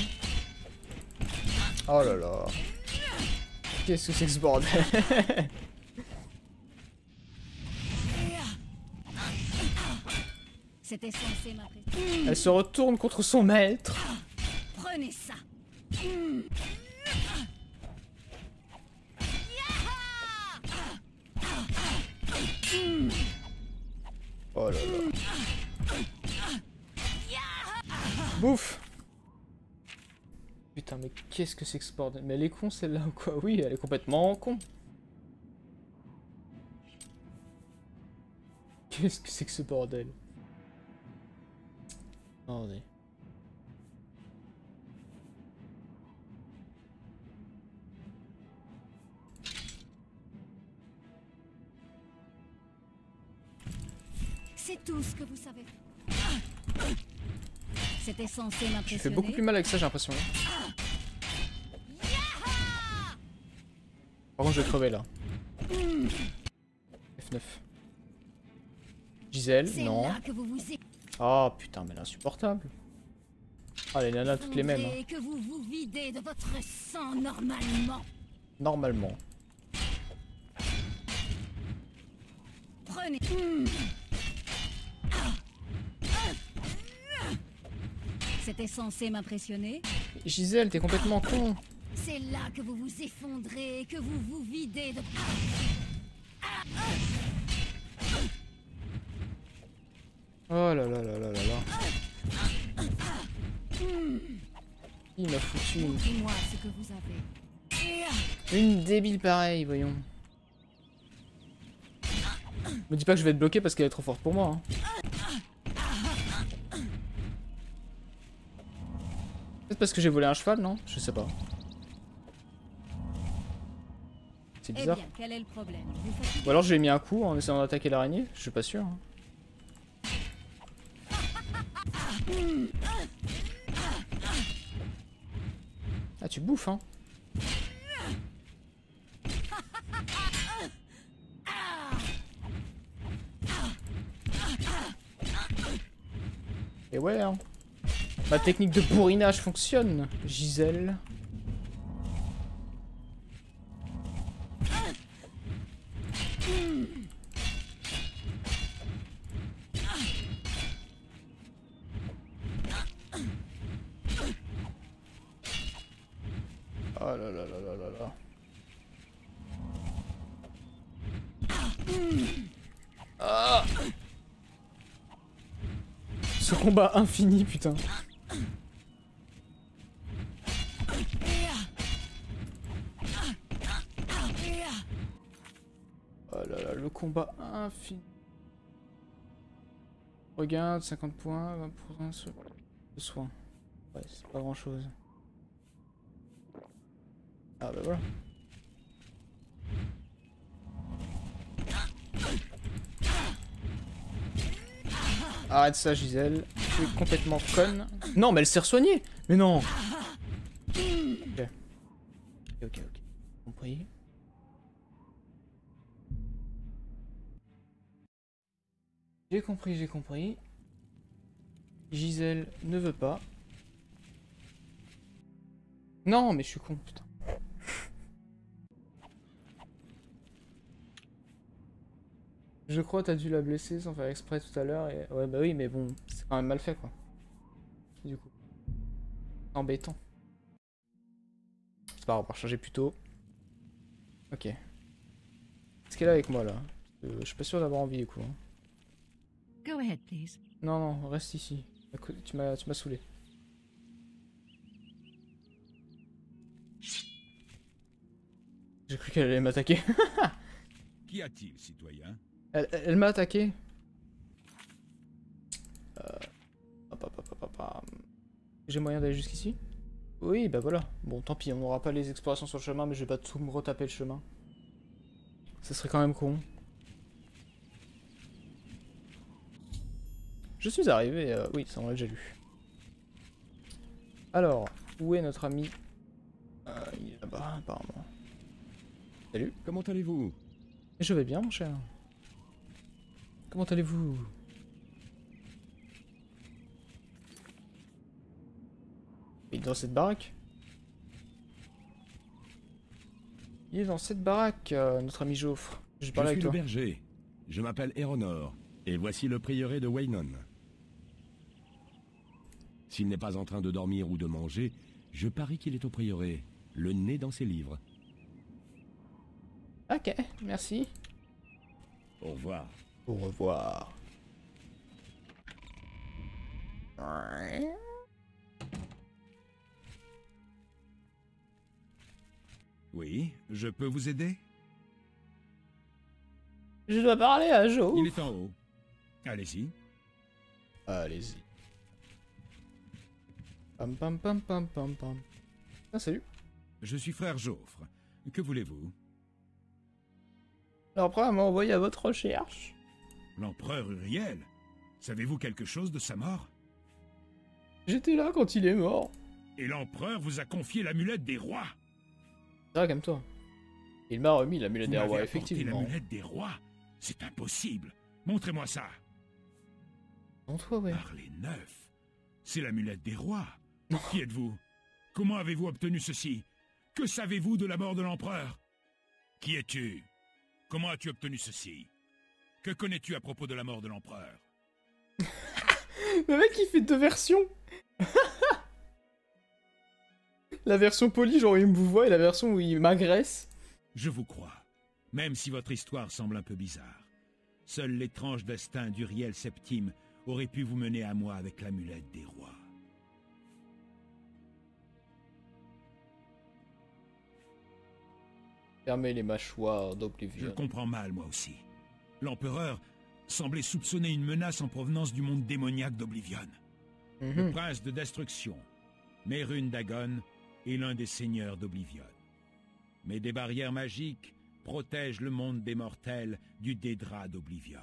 Oh là là. Qu'est-ce que c'est que ce bordel?
C'était censé m'apprécier.
Elle se retourne contre son maître.
Prenez ça.
Oh là là. Bouffe. Putain mais qu'est-ce que c'est que ce bordel? Mais elle est con celle-là ou quoi? Oui, elle est complètement con. Qu'est-ce que c'est que ce bordel? Attendez.
C'est tout ce que vous savez. C'était censé m'impressionner.
Je fais beaucoup plus mal avec ça, j'ai l'impression. Par contre, je vais crever là. F9. Gisèle, non.
Là que vous vous
Oh putain, mais elle est insupportable. Ah, les nanas, toutes les mêmes. Hein.
et que vous vous videz de votre sang normalement.
Normalement.
Prenez. C'était censé m'impressionner.
Gisèle, t'es complètement con.
C'est là que vous vous effondrez et que vous vous videz de...
Oh là là là là là là. Il m'a foutu
Montrez-moi ce que vous avez.
une débile pareille, voyons. Me dis pas que je vais être bloqué parce qu'elle est trop forte pour moi. Hein. Peut-être parce que j'ai volé un cheval, non? Je sais pas. C'est
Eh
bizarre.
bien, quel est le problème? Vous faites...
Ou alors je lui ai mis un coup en essayant d'attaquer l'araignée, je suis pas sûr. Hein. Ah tu bouffes hein. Et ouais hein. Ma technique de bourrinage fonctionne, Gisèle. Oh là là là là là là. Ah. Ce combat infini, putain. Oh là là, le combat infini. Regarde, 50 points, 20% de soins. Ouais, c'est pas grand chose. Ah bah voilà. Arrête ça Gisèle, tu es complètement conne. Non mais elle s'est re-soignée. Mais non. Ok. Ok. Compris. J'ai compris. Gisèle ne veut pas. Non mais je suis con putain. Je crois que t'as dû la blesser sans faire exprès tout à l'heure et... Ouais bah oui mais bon, c'est quand même mal fait quoi. Du coup. Embêtant. C'est pas grave, on va recharger plus tôt. Ok. Qu'est-ce qu'elle a avec moi là? Je suis pas sûr d'avoir envie du coup. Hein.
Go ahead, please.
Non, non, reste ici. Tu m'as saoulé. J'ai cru qu'elle allait m'attaquer.
Qu'y a-t-il, citoyen?
Elle m'a attaqué. J'ai moyen d'aller jusqu'ici? Oui, bah voilà. Bon, tant pis, on n'aura pas les explorations sur le chemin, mais je vais pas tout me retaper le chemin. Ça serait quand même con. Je suis arrivé, oui, ça on l'a déjà lu. Alors, où est notre ami? Il est là-bas, apparemment. Salut.
Comment allez-vous?
Je vais bien, mon cher. Comment allez-vous? Il est dans cette baraque? Il est dans cette baraque, notre ami Joffre. Je
Je
parle
suis
avec
le
toi.
berger. Je m'appelle Eronor, et voici le prieuré de Weynon. S'il n'est pas en train de dormir ou de manger, je parie qu'il est au prieuré, le nez dans ses livres.
Ok, merci.
Au revoir.
Au revoir.
Oui, je peux vous aider?
Je dois parler à Joe.
Il est en haut. Allez-y.
Allez-y. Pam pam pam pam pam pam. Ah, salut.
Je suis frère Joffre. Que voulez-vous?
L'empereur m'a envoyé à votre recherche.
L'empereur Uriel? Savez-vous quelque chose de sa mort?
J'étais là quand il est mort.
Et l'empereur vous a confié l'amulette des rois?
C'est vrai, comme toi. Il m'a remis l'amulette
Vous
des
m'avez
rois,
apporté
effectivement.
l'amulette des rois? C'est impossible. Montrez-moi ça.
Non, toi, ouais.
Par les neufs. C'est l'amulette des rois. Qui êtes-vous? Comment avez-vous obtenu ceci? Que savez-vous de la mort de l'empereur? Qui es-tu? Comment as-tu obtenu ceci? Que connais-tu à propos de la mort de l'empereur?
Le mec, il fait deux versions. La version polie, genre il me vous voit, et la version où il m'agresse.
Je vous crois, même si votre histoire semble un peu bizarre. Seul l'étrange destin d'Uriel Septime aurait pu vous mener à moi avec l'amulette des rois.
Fermez les mâchoires
Je
d'Oblivion.
comprends mal, moi aussi. L'empereur semblait soupçonner une menace en provenance du monde démoniaque d'Oblivion. Le prince de destruction, Mérune Dagon, est l'un des seigneurs d'Oblivion. Mais des barrières magiques protègent le monde des mortels du dédra d'Oblivion.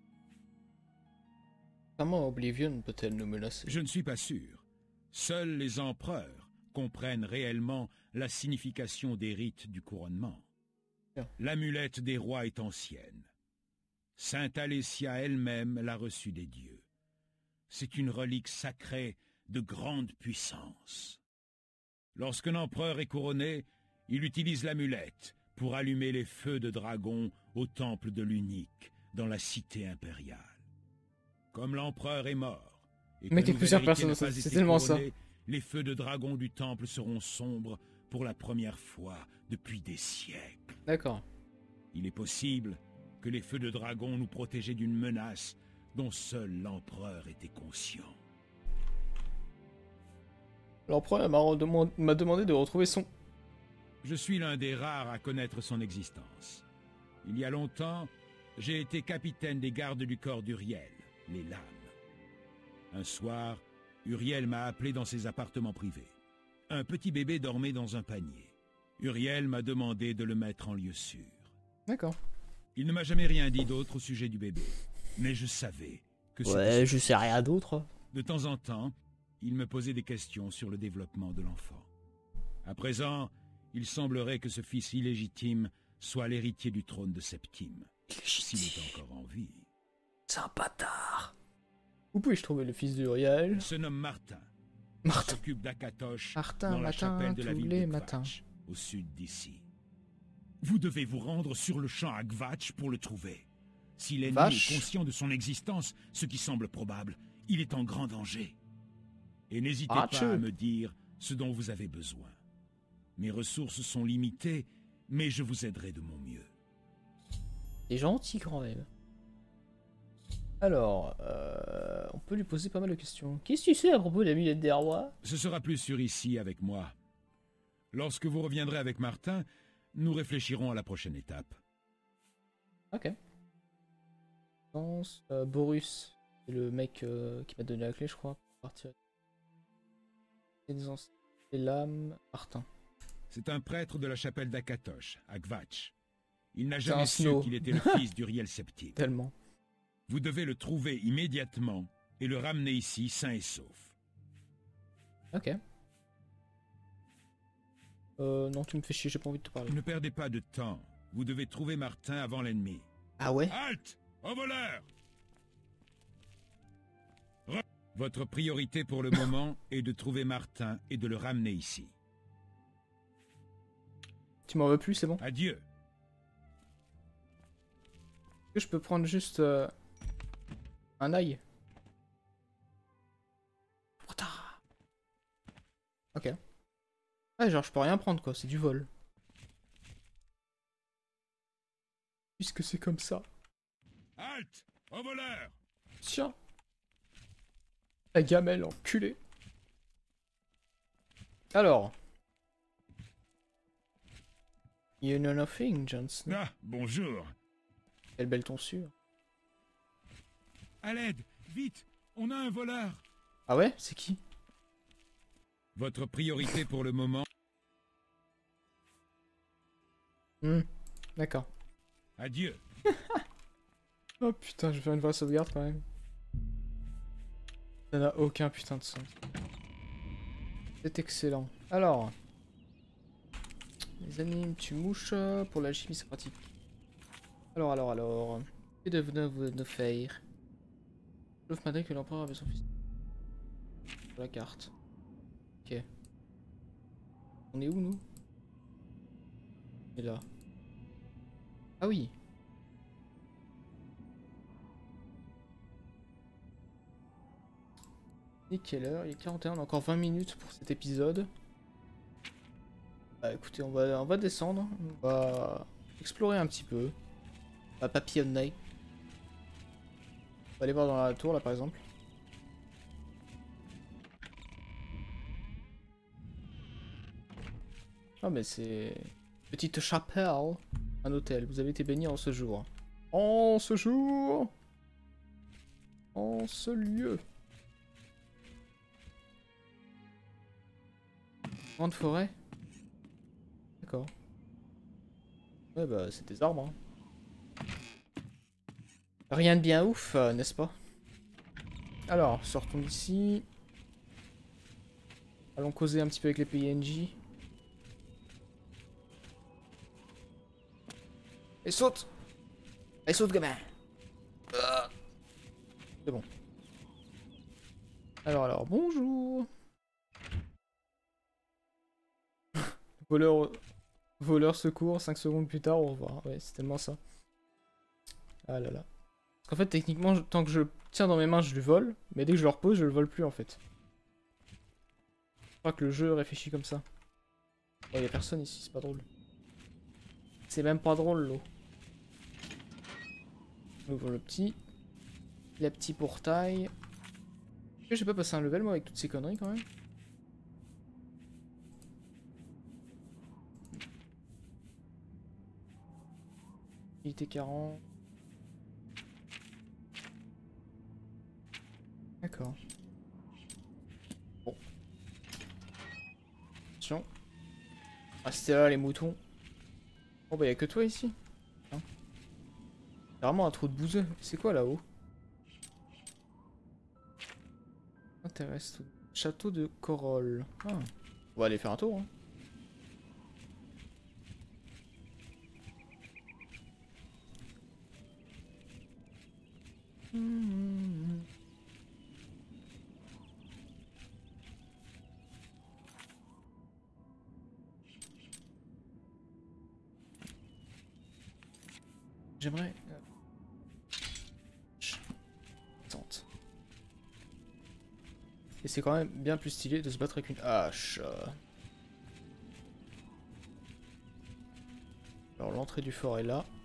Comment Oblivion peut-elle nous menacer?
Je ne suis pas sûr. Seuls les empereurs comprennent réellement la signification des rites du couronnement.
Bien.
L'amulette des rois est ancienne. Sainte Alessia elle-même l'a reçue des dieux. C'est une relique sacrée de grande puissance. Lorsqu'un empereur est couronné, il utilise l'amulette pour allumer les feux de dragon au temple de l'Unique, dans la cité impériale. Comme l'empereur est mort, et que
Mec, il y a
le
plusieurs
nouvel héritier
personnes,
n'a pas
c'est
été
tellement ça.
couronné, les feux de dragon du temple seront sombres pour la première fois depuis des siècles.
D'accord.
Il est possible que les feux de dragon nous protégeaient d'une menace dont seul l'empereur était conscient.
L'empereur m'a demandé de retrouver son...
Je suis l'un des rares à connaître son existence. Il y a longtemps, j'ai été capitaine des gardes du corps d'Uriel, les Lames. Un soir, Uriel m'a appelé dans ses appartements privés. Un petit bébé dormait dans un panier. Uriel m'a demandé de le mettre en lieu sûr.
D'accord.
Il ne m'a jamais rien dit d'autre au sujet du bébé, mais je savais que c'était...
je sais rien d'autre.
De temps en temps, il me posait des questions sur le développement de l'enfant. À présent, il semblerait que ce fils illégitime soit l'héritier du trône de Septime, s'il est encore en vie.
C'est un bâtard. Où puis-je trouver le fils d'Uriel?
Il se nomme Martin.
Martin.
Il s'occupe d'Akatosh
Martin,
dans la
Martin,
chapelle de la
tous
ville
les
de
matins.
Kvatch, au sud d'ici. Vous devez vous rendre sur le champ à Kvatch pour le trouver. Si l'ennemi
Vache.
est conscient de son existence, ce qui semble probable, il est en grand danger. Et n'hésitez pas
Tchou.
à me dire ce dont vous avez besoin. Mes ressources sont limitées, mais je vous aiderai de mon mieux.
C'est gentil quand même. Alors, on peut lui poser pas mal de questions. Qu'est-ce que tu sais à propos de l'amulette des rois?
Ce sera plus sûr ici avec moi. Lorsque vous reviendrez avec Martin, nous réfléchirons à la prochaine étape.
Ok. Borus, c'est le mec qui m'a donné la clé, je crois, pour partir. Et l'âme, Martin.
C'est un prêtre de la chapelle d'Akatosh, à Gvatch. Il n'a
C'est
jamais
un
su
snow.
qu'il était le fils d'Uriel Sceptique.
Tellement.
Vous devez le trouver immédiatement et le ramener ici sain et sauf.
Ok. Non, tu me fais chier, j'ai pas envie de te parler.
Ne perdez pas de temps. Vous devez trouver Martin avant l'ennemi.
Ah ouais?
Halte! Au voleur! Votre priorité pour le moment est de trouver Martin et de le ramener ici.
Tu m'en veux plus, c'est bon?
Adieu!
Est-ce que je peux prendre juste un ail? Putain. Ok. Ouais, genre je peux rien prendre quoi, c'est du vol. Puisque c'est comme ça.
Halte! Au voleur!
Tiens. La gamelle, enculé. Alors. You know nothing, Jon Snow.
Ah, bonjour!
Quelle belle tonsure.
À l'aide! Vite! On a un voleur!
Ah ouais? C'est qui?
Votre priorité pour le moment...
D'accord.
Adieu!
Oh putain, je vais faire une vraie sauvegarde quand même. Ça n'a aucun putain de sens. C'est excellent. Alors. Les animes, tu mouches. Pour l'alchimie, c'est pratique. Alors. Que devenez-vous de faire? Sauf malgré que l'empereur avait son fils. Sur la carte. Ok. On est où nous? On est là. Ah oui. Et quelle heure? Il est 41, on a encore 20 minutes pour cet épisode. Bah écoutez, on va descendre, on va explorer un petit peu. On va papillonner. On va aller voir dans la tour là par exemple. Ah mais c'est... Petite chapelle, un hôtel. Vous avez été béni en ce jour. En ce jour! En ce lieu. Grande forêt. D'accord. Ouais bah c'est des arbres. Hein. Rien de bien ouf, n'est-ce pas? Alors, sortons d'ici. Allons causer un petit peu avec les PNJ. Et saute! Et saute gamin! C'est bon. Alors, bonjour! Voleur secours, 5 secondes plus tard, au revoir. Ouais, c'est tellement ça. Ah là là. Parce qu'en fait, techniquement, tant que je tiens dans mes mains, je le vole. Mais dès que je le repose, je le vole plus en fait. Je crois que le jeu réfléchit comme ça. Oh, y a personne ici, c'est pas drôle. C'est même pas drôle, l'eau. On ouvre le petit. Le petit portail. Est-ce que j'ai pas passé un level moi avec toutes ces conneries quand même? Unité 40. D'accord. Bon. Attention. Ah c'était là les moutons. Oh bah y'a que toi ici. Hein. C'est vraiment un trou de bouseux. C'est quoi là-haut? Intéresse. Château de Corolle. Ah. On va aller faire un tour. Hein. J'aimerais... Et c'est quand même bien plus stylé de se battre avec une hache. Alors l'entrée du fort est là.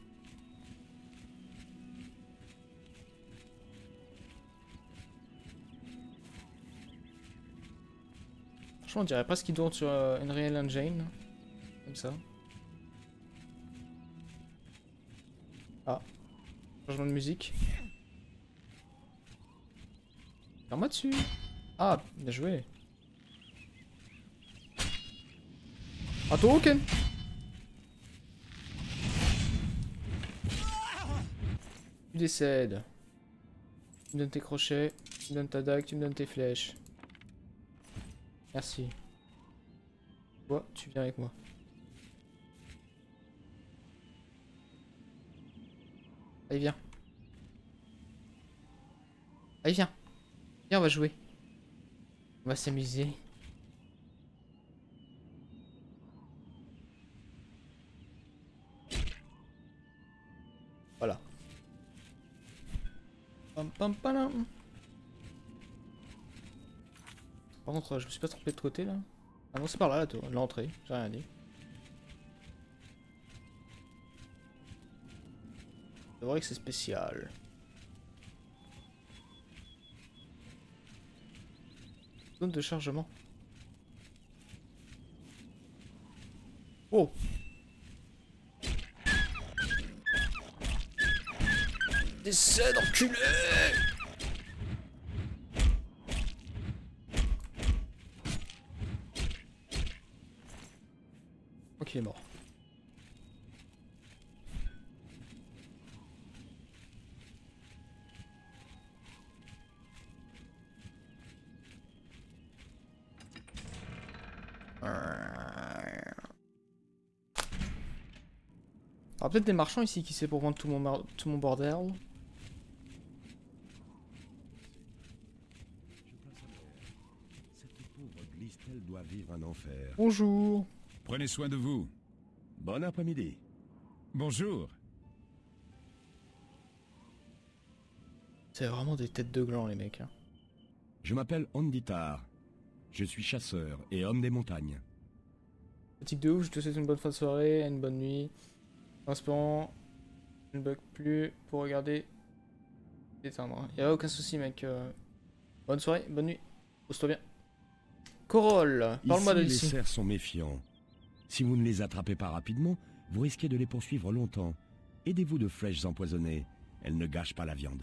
Franchement on dirait presque qu'il tourne sur Unreal Engine. Comme ça. Ah. Changement de musique. Ferme-moi dessus. Ah, bien joué. Un token. Tu décèdes. Tu me donnes tes crochets, tu me donnes ta dague, tu me donnes tes flèches. Merci. Toi, tu viens avec moi. Allez, viens. Allez, viens. Viens, on va jouer. On va s'amuser. Voilà. Pam pam pam. Par contre, je me suis pas trompé de côté là. Ah non, c'est par là l'entrée. J'ai rien dit. C'est vrai que c'est spécial. Zone de chargement. Oh! Décède, enculé! Ok, il est mort. Alors peut-être des marchands ici qui sait pour vendre tout mon bordel.
Cette pauvre Glistel doit vivre un enfer.
Bonjour.
Prenez soin de vous.
Bon après-midi.
Bonjour.
C'est vraiment des têtes de gland les mecs. Hein.
Je m'appelle Onditar. Je suis chasseur et homme des montagnes.
Fatigue de ouf, je te souhaite une bonne fin de soirée, une bonne nuit. En espérant, je ne bug plus pour regarder. Éteindre. Y'a aucun souci mec. Bonne soirée, bonne nuit. Pose-toi bien. Corolle, parle-moi de
Les
ici.
cerfs sont méfiants. Si vous ne les attrapez pas rapidement, vous risquez de les poursuivre longtemps. Aidez-vous de flèches empoisonnées. Elles ne gâchent pas la viande.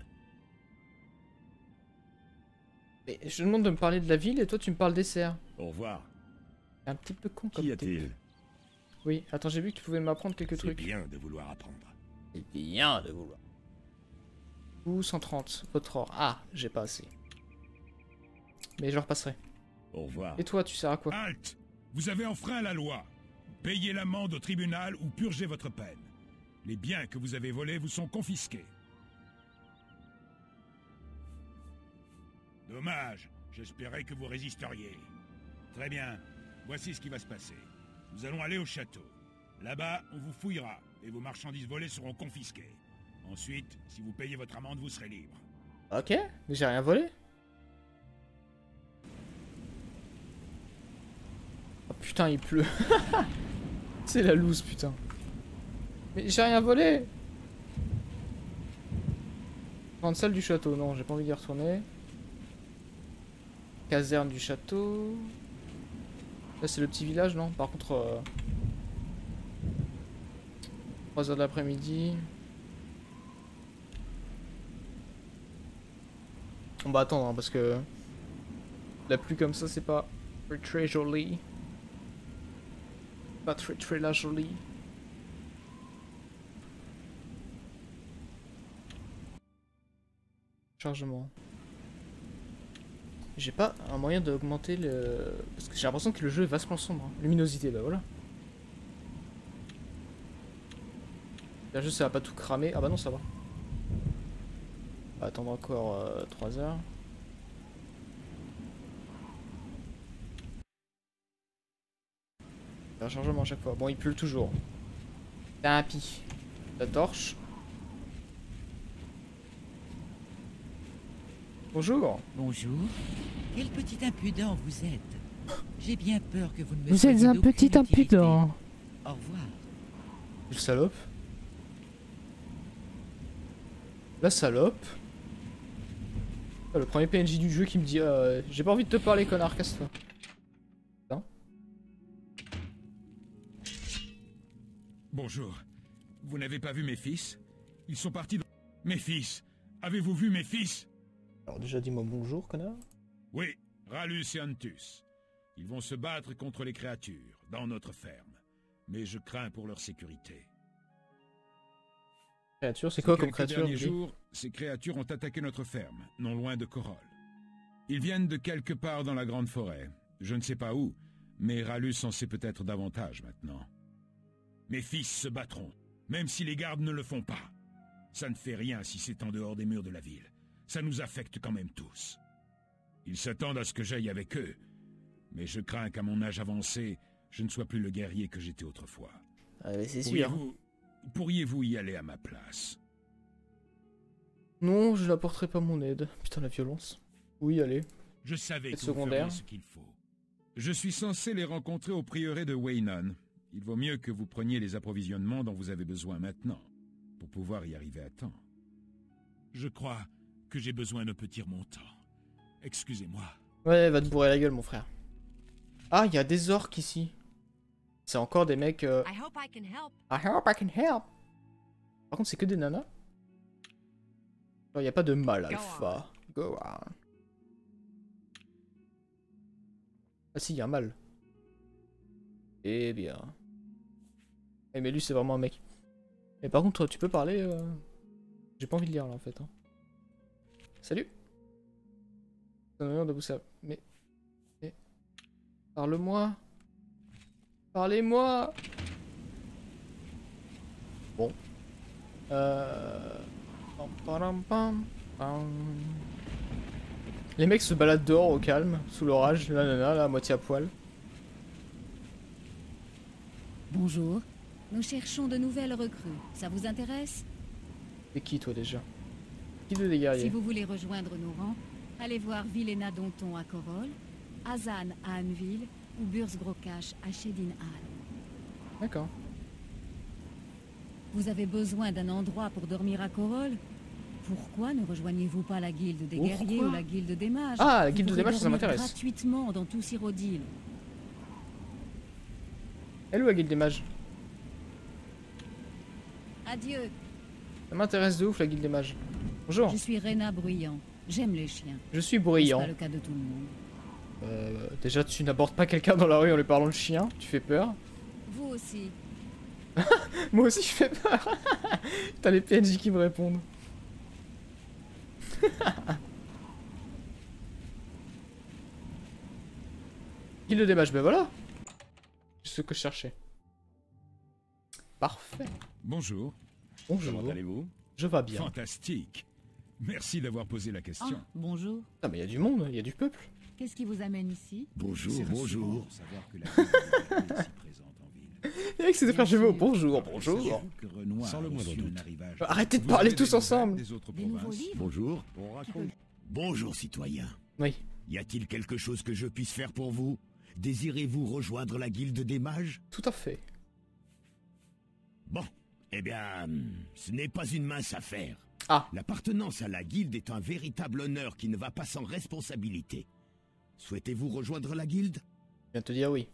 Mais je te demande de me parler de la ville et toi tu me parles des cerfs.
Au revoir.
C'est un petit peu con comme
Qu'y a-t-il?
Oui, attends, j'ai vu que tu pouvais m'apprendre quelques
C'est
trucs.
bien de vouloir apprendre.
C'est bien de vouloir. Ou 130, votre or. Ah, j'ai pas assez. Mais je repasserai.
Au revoir.
Et toi, tu sers à quoi?
Halte! Vous avez enfreint la loi. Payez l'amende au tribunal ou purgez votre peine. Les biens que vous avez volés vous sont confisqués. Dommage, j'espérais que vous résisteriez. Très bien, voici ce qui va se passer. Nous allons aller au château. Là-bas, on vous fouillera et vos marchandises volées seront confisquées. Ensuite, si vous payez votre amende, vous serez libre.
Ok, mais j'ai rien volé. Oh putain, il pleut. C'est la loose, putain. Mais j'ai rien volé. Grande salle du château, non, j'ai pas envie d'y retourner. Caserne du château. Là, c'est le petit village, non? Par contre, 3 heures de l'après-midi. On va attendre, hein, parce que la pluie comme ça, c'est pas très joli. Pas très la jolie. Chargement. J'ai pas un moyen d'augmenter le... Parce que j'ai l'impression que le jeu est vachement sombre. Hein. Luminosité, bah voilà. Là, juste ça va pas tout cramer. Ah bah non, ça va. On va attendre encore 3 heures. Un chargement à chaque fois. Bon, il pleut toujours. Tant pis. La torche. Bonjour.
Bonjour. Quel petit impudent vous êtes. J'ai bien peur que vous ne me
Vous
soyez
êtes un
d'aucune
petit
utilité.
impudent.
Au revoir.
Le salope. La salope. Ah, le premier PNJ du jeu qui me dit j'ai pas envie de te parler, connard, casse-toi. Putain.
Bonjour. Vous n'avez pas vu mes fils? Ils sont partis dans... Mes fils! Avez-vous vu mes fils?
Alors déjà dis-moi bonjour, connard.
Oui, Rallus et Antus. Ils vont se battre contre les créatures, dans notre ferme. Mais je crains pour leur sécurité.
Créature, c'est quoi comme
Quelques
créature?
derniers jours, ces créatures ont attaqué notre ferme, non loin de Corol. Ils viennent de quelque part dans la grande forêt. Je ne sais pas où, mais Rallus en sait peut-être davantage maintenant. Mes fils se battront, même si les gardes ne le font pas. Ça ne fait rien si c'est en dehors des murs de la ville. Ça nous affecte quand même tous. Ils s'attendent à ce que j'aille avec eux, mais je crains qu'à mon âge avancé, je ne sois plus le guerrier que j'étais autrefois.
Ah mais c'est sûr.
Pourriez-vous y aller à ma place?
Non, je n'apporterai pas mon aide. Putain, la violence. Oui, allez.
Je savais
Quête
que vous
secondaire.
feriez ce qu'il faut. Je suis censé les rencontrer au prieuré de Weynon. Il vaut mieux que vous preniez les approvisionnements dont vous avez besoin maintenant, pour pouvoir y arriver à temps. Je crois que j'ai besoin d'un petit remontant. Excusez-moi.
Ouais, va te bourrer la gueule, mon frère. Ah, il y a des orques ici. C'est encore des mecs...
I hope I can help.
I hope I can help. Par contre, c'est que des nanas. Il n'y a pas de mal, Alpha. Go on. Ah si, il y a un mal. Eh bien. Eh mais lui, c'est vraiment un mec. Et par contre, tu peux parler J'ai pas envie de lire, là, en fait. Hein. Salut. C'est un honneur de vous savoir. Mais... Parle-moi. Parlez-moi. Bon. Les mecs se baladent dehors au calme, sous l'orage, la nana, là, à moitié à poil.
Bonjour. Nous cherchons de nouvelles recrues. Ça vous intéresse?
C'est qui toi déjà? Qui de des guerriers?
Si vous voulez rejoindre nos rangs, allez voir Vilena Donton à Corol, Azan à Anneville ou Bursgrokash à Shedinhal.
D'accord.
Vous avez besoin d'un endroit pour dormir à Corol? Pourquoi ne rejoignez-vous pas la guilde des
Pourquoi
guerriers ou la guilde des mages?
Ah, la
Vous
guilde des
pourrez
mages, ça
dormir
m'intéresse.
gratuitement dans tout Cyrodiil.
Elle ou la guilde des mages?
Adieu.
Ça m'intéresse de ouf la guilde des mages. Bonjour.
Je suis Rena Bruyant. J'aime les chiens.
Je suis
C'est
bruyant.
pas le cas de tout le monde.
Déjà, tu n'abordes pas quelqu'un dans la rue en lui parlant de chien. Tu fais peur.
Vous aussi.
Moi aussi, je fais peur. T'as les PNJ qui me répondent. Guilde des mages, ben voilà. C'est ce que je cherchais. Parfait.
Bonjour.
Bonjour.
Comment allez-vous?
Je vais bien.
Fantastique. Merci d'avoir posé la question.
Bonjour.
Ah, mais il y a du monde, il y a du peuple.
Qu'est-ce qui vous amène ici?
Bonjour,
C'est
bonjour.
rassurant de savoir que la guilde est si présente en ville.
Et avec ses frères jumeaux, bonjour,
Alors,
bonjour.
savez-vous que Renoir
Sans le
a
moindre
reçu un
doute.
arrivage.
Arrêtez de
Vous
parler
avez
tous
des
ensemble.
nouvelles des autres
Des nouveaux
provinces?
livres?
Bonjour.
On raconte.
Bonjour, citoyen.
Oui.
Y a-t-il quelque chose que je puisse faire pour vous? Désirez-vous rejoindre la guilde des mages?
Tout à fait.
Bon, eh bien, ce n'est pas une mince affaire.
Ah.
L'appartenance à la guilde est un véritable honneur qui ne va pas sans responsabilité. Souhaitez-vous rejoindre la guilde?
Je viens de te dire oui.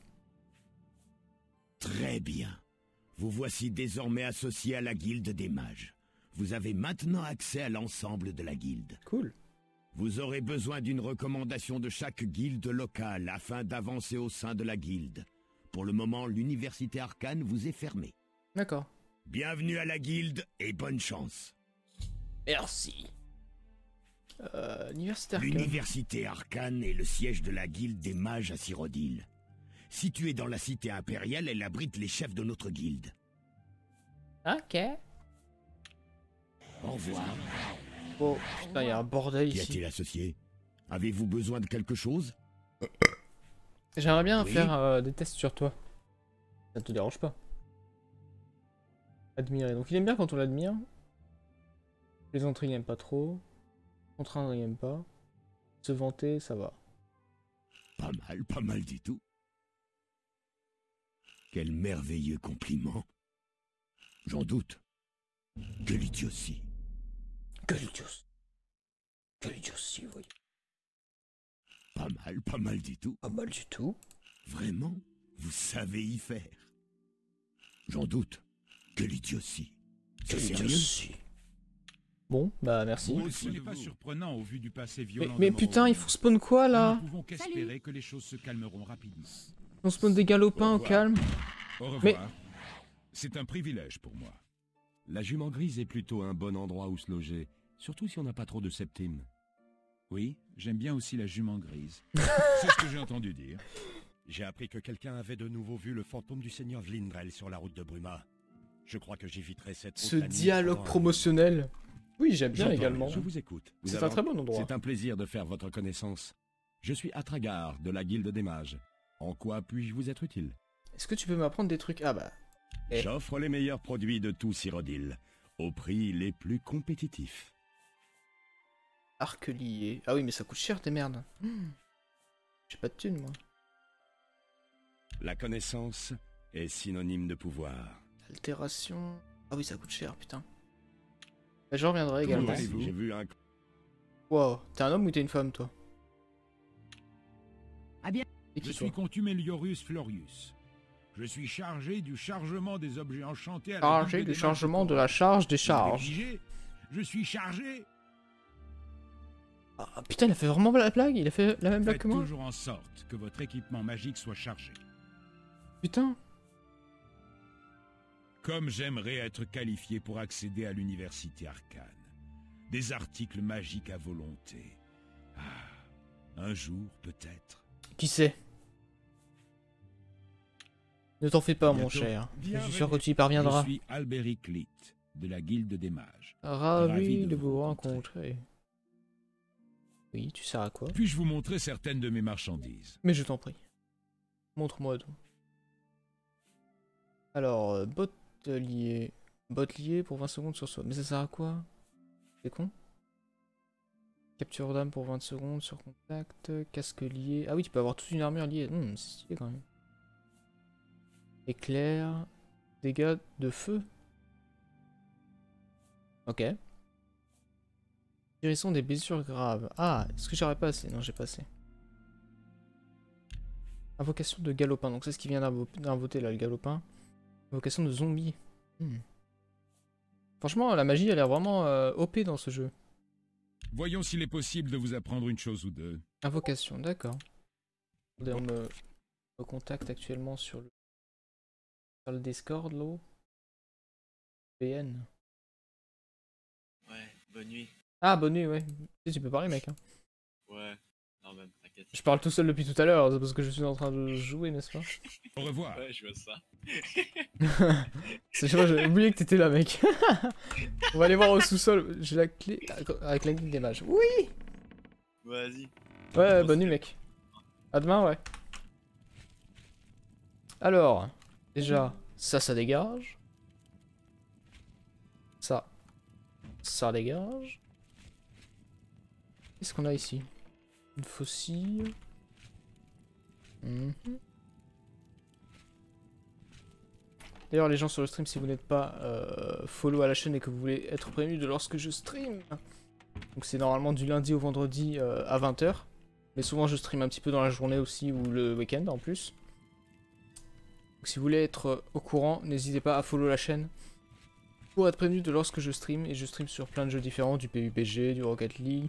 Très bien. Vous voici désormais associé à la guilde des mages. Vous avez maintenant accès à l'ensemble de la guilde.
Cool.
Vous aurez besoin d'une recommandation de chaque guilde locale afin d'avancer au sein de la guilde. Pour le moment, l'université arcane vous est fermée.
D'accord.
Bienvenue à la guilde et bonne chance.
Merci. Université arcane.
L'université arcane est le siège de la guilde des mages à Cyrodiil. Située dans la cité impériale, elle abrite les chefs de notre guilde.
Ok.
Au revoir.
Oh, putain, il y a un bordel
Qu'y
ici.
a-t-il associé? Avez-vous besoin de quelque chose?
J'aimerais bien
Oui.
faire des tests sur toi. Ça te dérange pas? Admirer. Donc il aime bien quand on l'admire. Les entrées il aime pas trop. Contraindre il aime pas. Se vanter, ça va.
Pas mal du tout. Quel merveilleux compliment. J'en doute. Quelle idiotie.
Quelle idiotie. Quelle idiotie, oui.
Pas mal du tout.
Pas mal du tout.
Vraiment, vous savez y faire. J'en doute. Quelle idiotie. C'est sérieux?
Idiotie. Bon, bah merci.
Ce n'est pas surprenant au vu du passé violent.
Mais
de
putain, il faut spawn quoi
Nous
là?
ne pouvons qu'espérer que les choses se calmeront rapidement.
On spawn des galopins au calme.
Au revoir.
Mais-
C'est un privilège pour moi.
La jument grise est plutôt un bon endroit où se loger, surtout si on n'a pas trop de septimes.
Oui, j'aime bien aussi la jument grise. C'est ce que j'ai entendu dire.
J'ai appris que quelqu'un avait de nouveau vu le fantôme du seigneur Vlindrel sur la route de Bruma. Je crois que j'éviterai cette route
Ce
la nuit
dialogue
pendant un-
promotionnel. Oui, j'aime bien
J'entends,
également.
Je vous écoute.
C'est un
Alors,
très bon endroit.
C'est un plaisir de faire votre connaissance. Je suis Atragar, de la Guilde des Mages. En quoi puis-je vous être utile?
Est-ce que tu peux m'apprendre des trucs? Ah bah. Eh.
J'offre les meilleurs produits de tout Cyrodiil, au prix les plus compétitifs.
Arc lié. Ah oui, mais ça coûte cher tes merdes. J'ai pas de thunes, moi.
La connaissance est synonyme de pouvoir.
Altération. Ah oui, ça coûte cher, putain. Bah, je reviendrai également.
Merci, j'ai vu un...
Wow, t'es un homme ou t'es une femme, toi?
Ah bien.
C'est qui,
Je suis
toi?
Contumeliorus Florius. Je suis chargé du chargement des objets enchantés à la
Chargé
Guilde
du
des
chargement
Mages
de la charge des
Vous avez
charges.
pigé? Je suis chargé.
Ah putain, il a fait vraiment la blague? Il a fait la même blague
Faites
que moi?
toujours en sorte que votre équipement magique soit chargé.
Putain.
Comme j'aimerais être qualifié pour accéder à l'université arcane. Des articles magiques à volonté. Ah, un jour peut-être.
Qui sait? Ne t'en fais pas, mon
Bientôt.
cher. Je suis
Bienvenue.
sûr que tu y parviendras.
Je suis Alberic Lit, de la Guilde des Mages.
Ravi de vous rencontrer. Oui, tu sers à quoi?
Puis-je vous montrer certaines de mes marchandises?
Mais je t'en prie. Montre-moi tout. Alors, bottes liées. Bottes liées pour 20 secondes sur soi. Mais ça sert à quoi? C'est con? Capture d'âme pour 20 secondes sur contact. Casque lié. Ah oui, tu peux avoir toute une armure liée. C'est stylé quand même. Éclair. Dégâts de feu. Ok. Guérison des blessures graves. Ah, est-ce que j'aurais pas assez? Non, j'ai pas assez. Invocation de galopin. Donc c'est ce qui vient d'invoquer là, le galopin. Invocation de zombie. Franchement, la magie a l'air vraiment OP dans ce jeu.
Voyons s'il est possible de vous apprendre une chose ou deux.
Invocation, d'accord. Attendez, on me contacte actuellement sur le Discord, là. PN.
Ouais, bonne nuit.
Ah, bonne nuit, ouais. Tu peux parler, mec. Hein.
Ouais, non, même, t'inquiète.
Je parle tout seul depuis tout à l'heure, c'est parce que je suis en train de jouer, n'est-ce pas?
Au revoir.
Ouais, je vois ça.
C'est vrai, j'ai oublié que t'étais là, mec. On va aller voir au sous-sol. J'ai la clé avec la guilde des mages. Oui!
Vas-y.
Ouais, bonne nuit, mec. À demain, ouais. Alors, déjà, ça dégage. Ça dégage. Qu'est-ce qu'on a ici? Une faucille. D'ailleurs, les gens sur le stream, si vous n'êtes pas follow à la chaîne et que vous voulez être prévenu de lorsque je stream, donc c'est normalement du lundi au vendredi à 20 h. Mais souvent je stream un petit peu dans la journée aussi ou le week-end en plus. Donc si vous voulez être au courant, n'hésitez pas à follow la chaîne pour être prévenu de lorsque je stream. Et je stream sur plein de jeux différents, du PUBG, du Rocket League,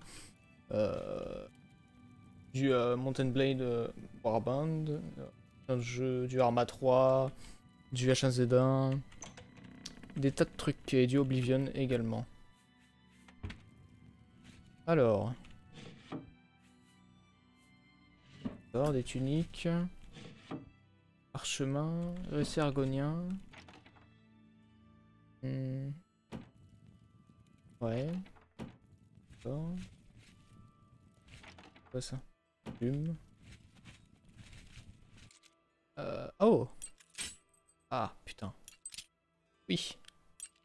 du Mountain Blade Warband, plein de jeux, du Arma 3, du H1Z1, des tas de trucs et du Oblivion également. Alors... des tuniques, parchemin, récit argonien. Ouais. D'accord. Quoi ça? Plume. Oh. Ah putain. Oui.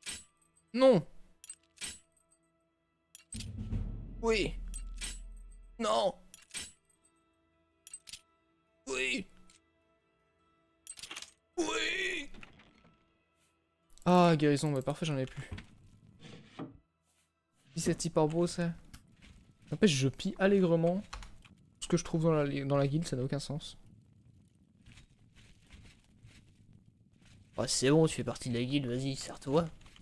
Non. Oui. Non. Oui. Oui. Ah, guérison, mais parfait, j'en ai plus. 17 hyper beau, ça. N'empêche, je pille allègrement ce que je trouve dans la guilde, ça n'a aucun sens. Oh, c'est bon, tu fais partie de la guilde, vas-y, sers-toi.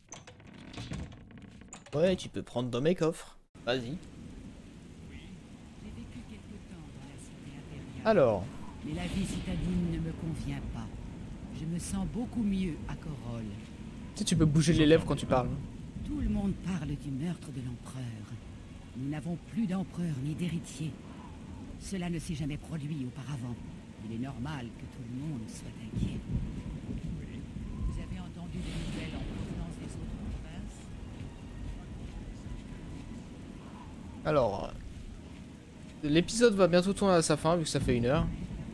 Ouais, tu peux prendre dans mes coffres. Vas-y.
J'ai vécu quelque temps dans la cité impériale.
Alors.
Mais la vie citadine ne me convient pas. Je me sens beaucoup mieux à Corol.
Tu sais, tu peux bouger les lèvres quand tu parles.
Tout le monde parle du meurtre de l'empereur. Nous n'avons plus d'empereur ni d'héritier. Cela ne s'est jamais produit auparavant. Il est normal que tout le monde soit inquiet. Vous avez entendu des nouvelles en provenance des autres provinces?
Alors, l'épisode va bientôt tourner à sa fin vu que ça fait 1 heure.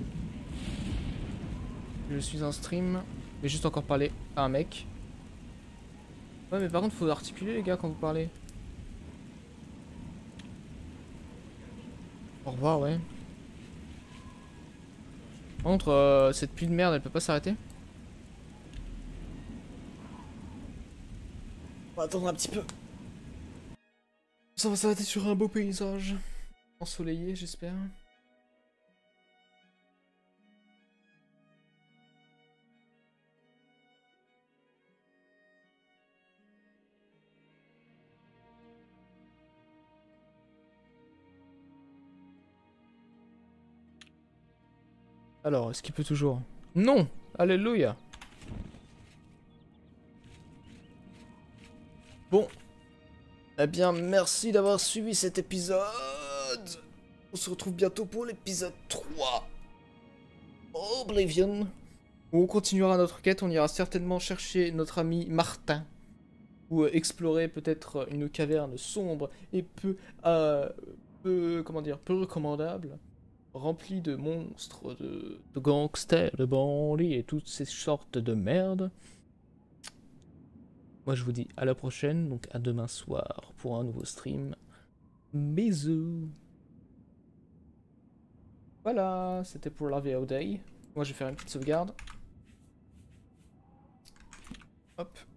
Je suis en stream, mais juste encore parler à un mec. Ouais, mais par contre, faut articuler les gars quand vous parlez. Au revoir, ouais. Par contre, cette pluie de merde, elle peut pas s'arrêter. On va attendre un petit peu. Ça va s'arrêter sur un beau paysage. Ensoleillé, j'espère. Alors, est-ce qu'il peut toujours? Non! Alléluia! Bon. Eh bien, merci d'avoir suivi cet épisode. On se retrouve bientôt pour l'épisode 3. Oblivion. Où on continuera notre quête. On ira certainement chercher notre ami Martin. Ou explorer peut-être une caverne sombre et peu recommandable. Remplie de monstres, de gangsters, de bandits et toutes ces sortes de merde. Moi je vous dis à la prochaine, donc à demain soir pour un nouveau stream. Bisous. Voilà, c'était pour la VOD. Moi je vais faire une petite sauvegarde. Hop.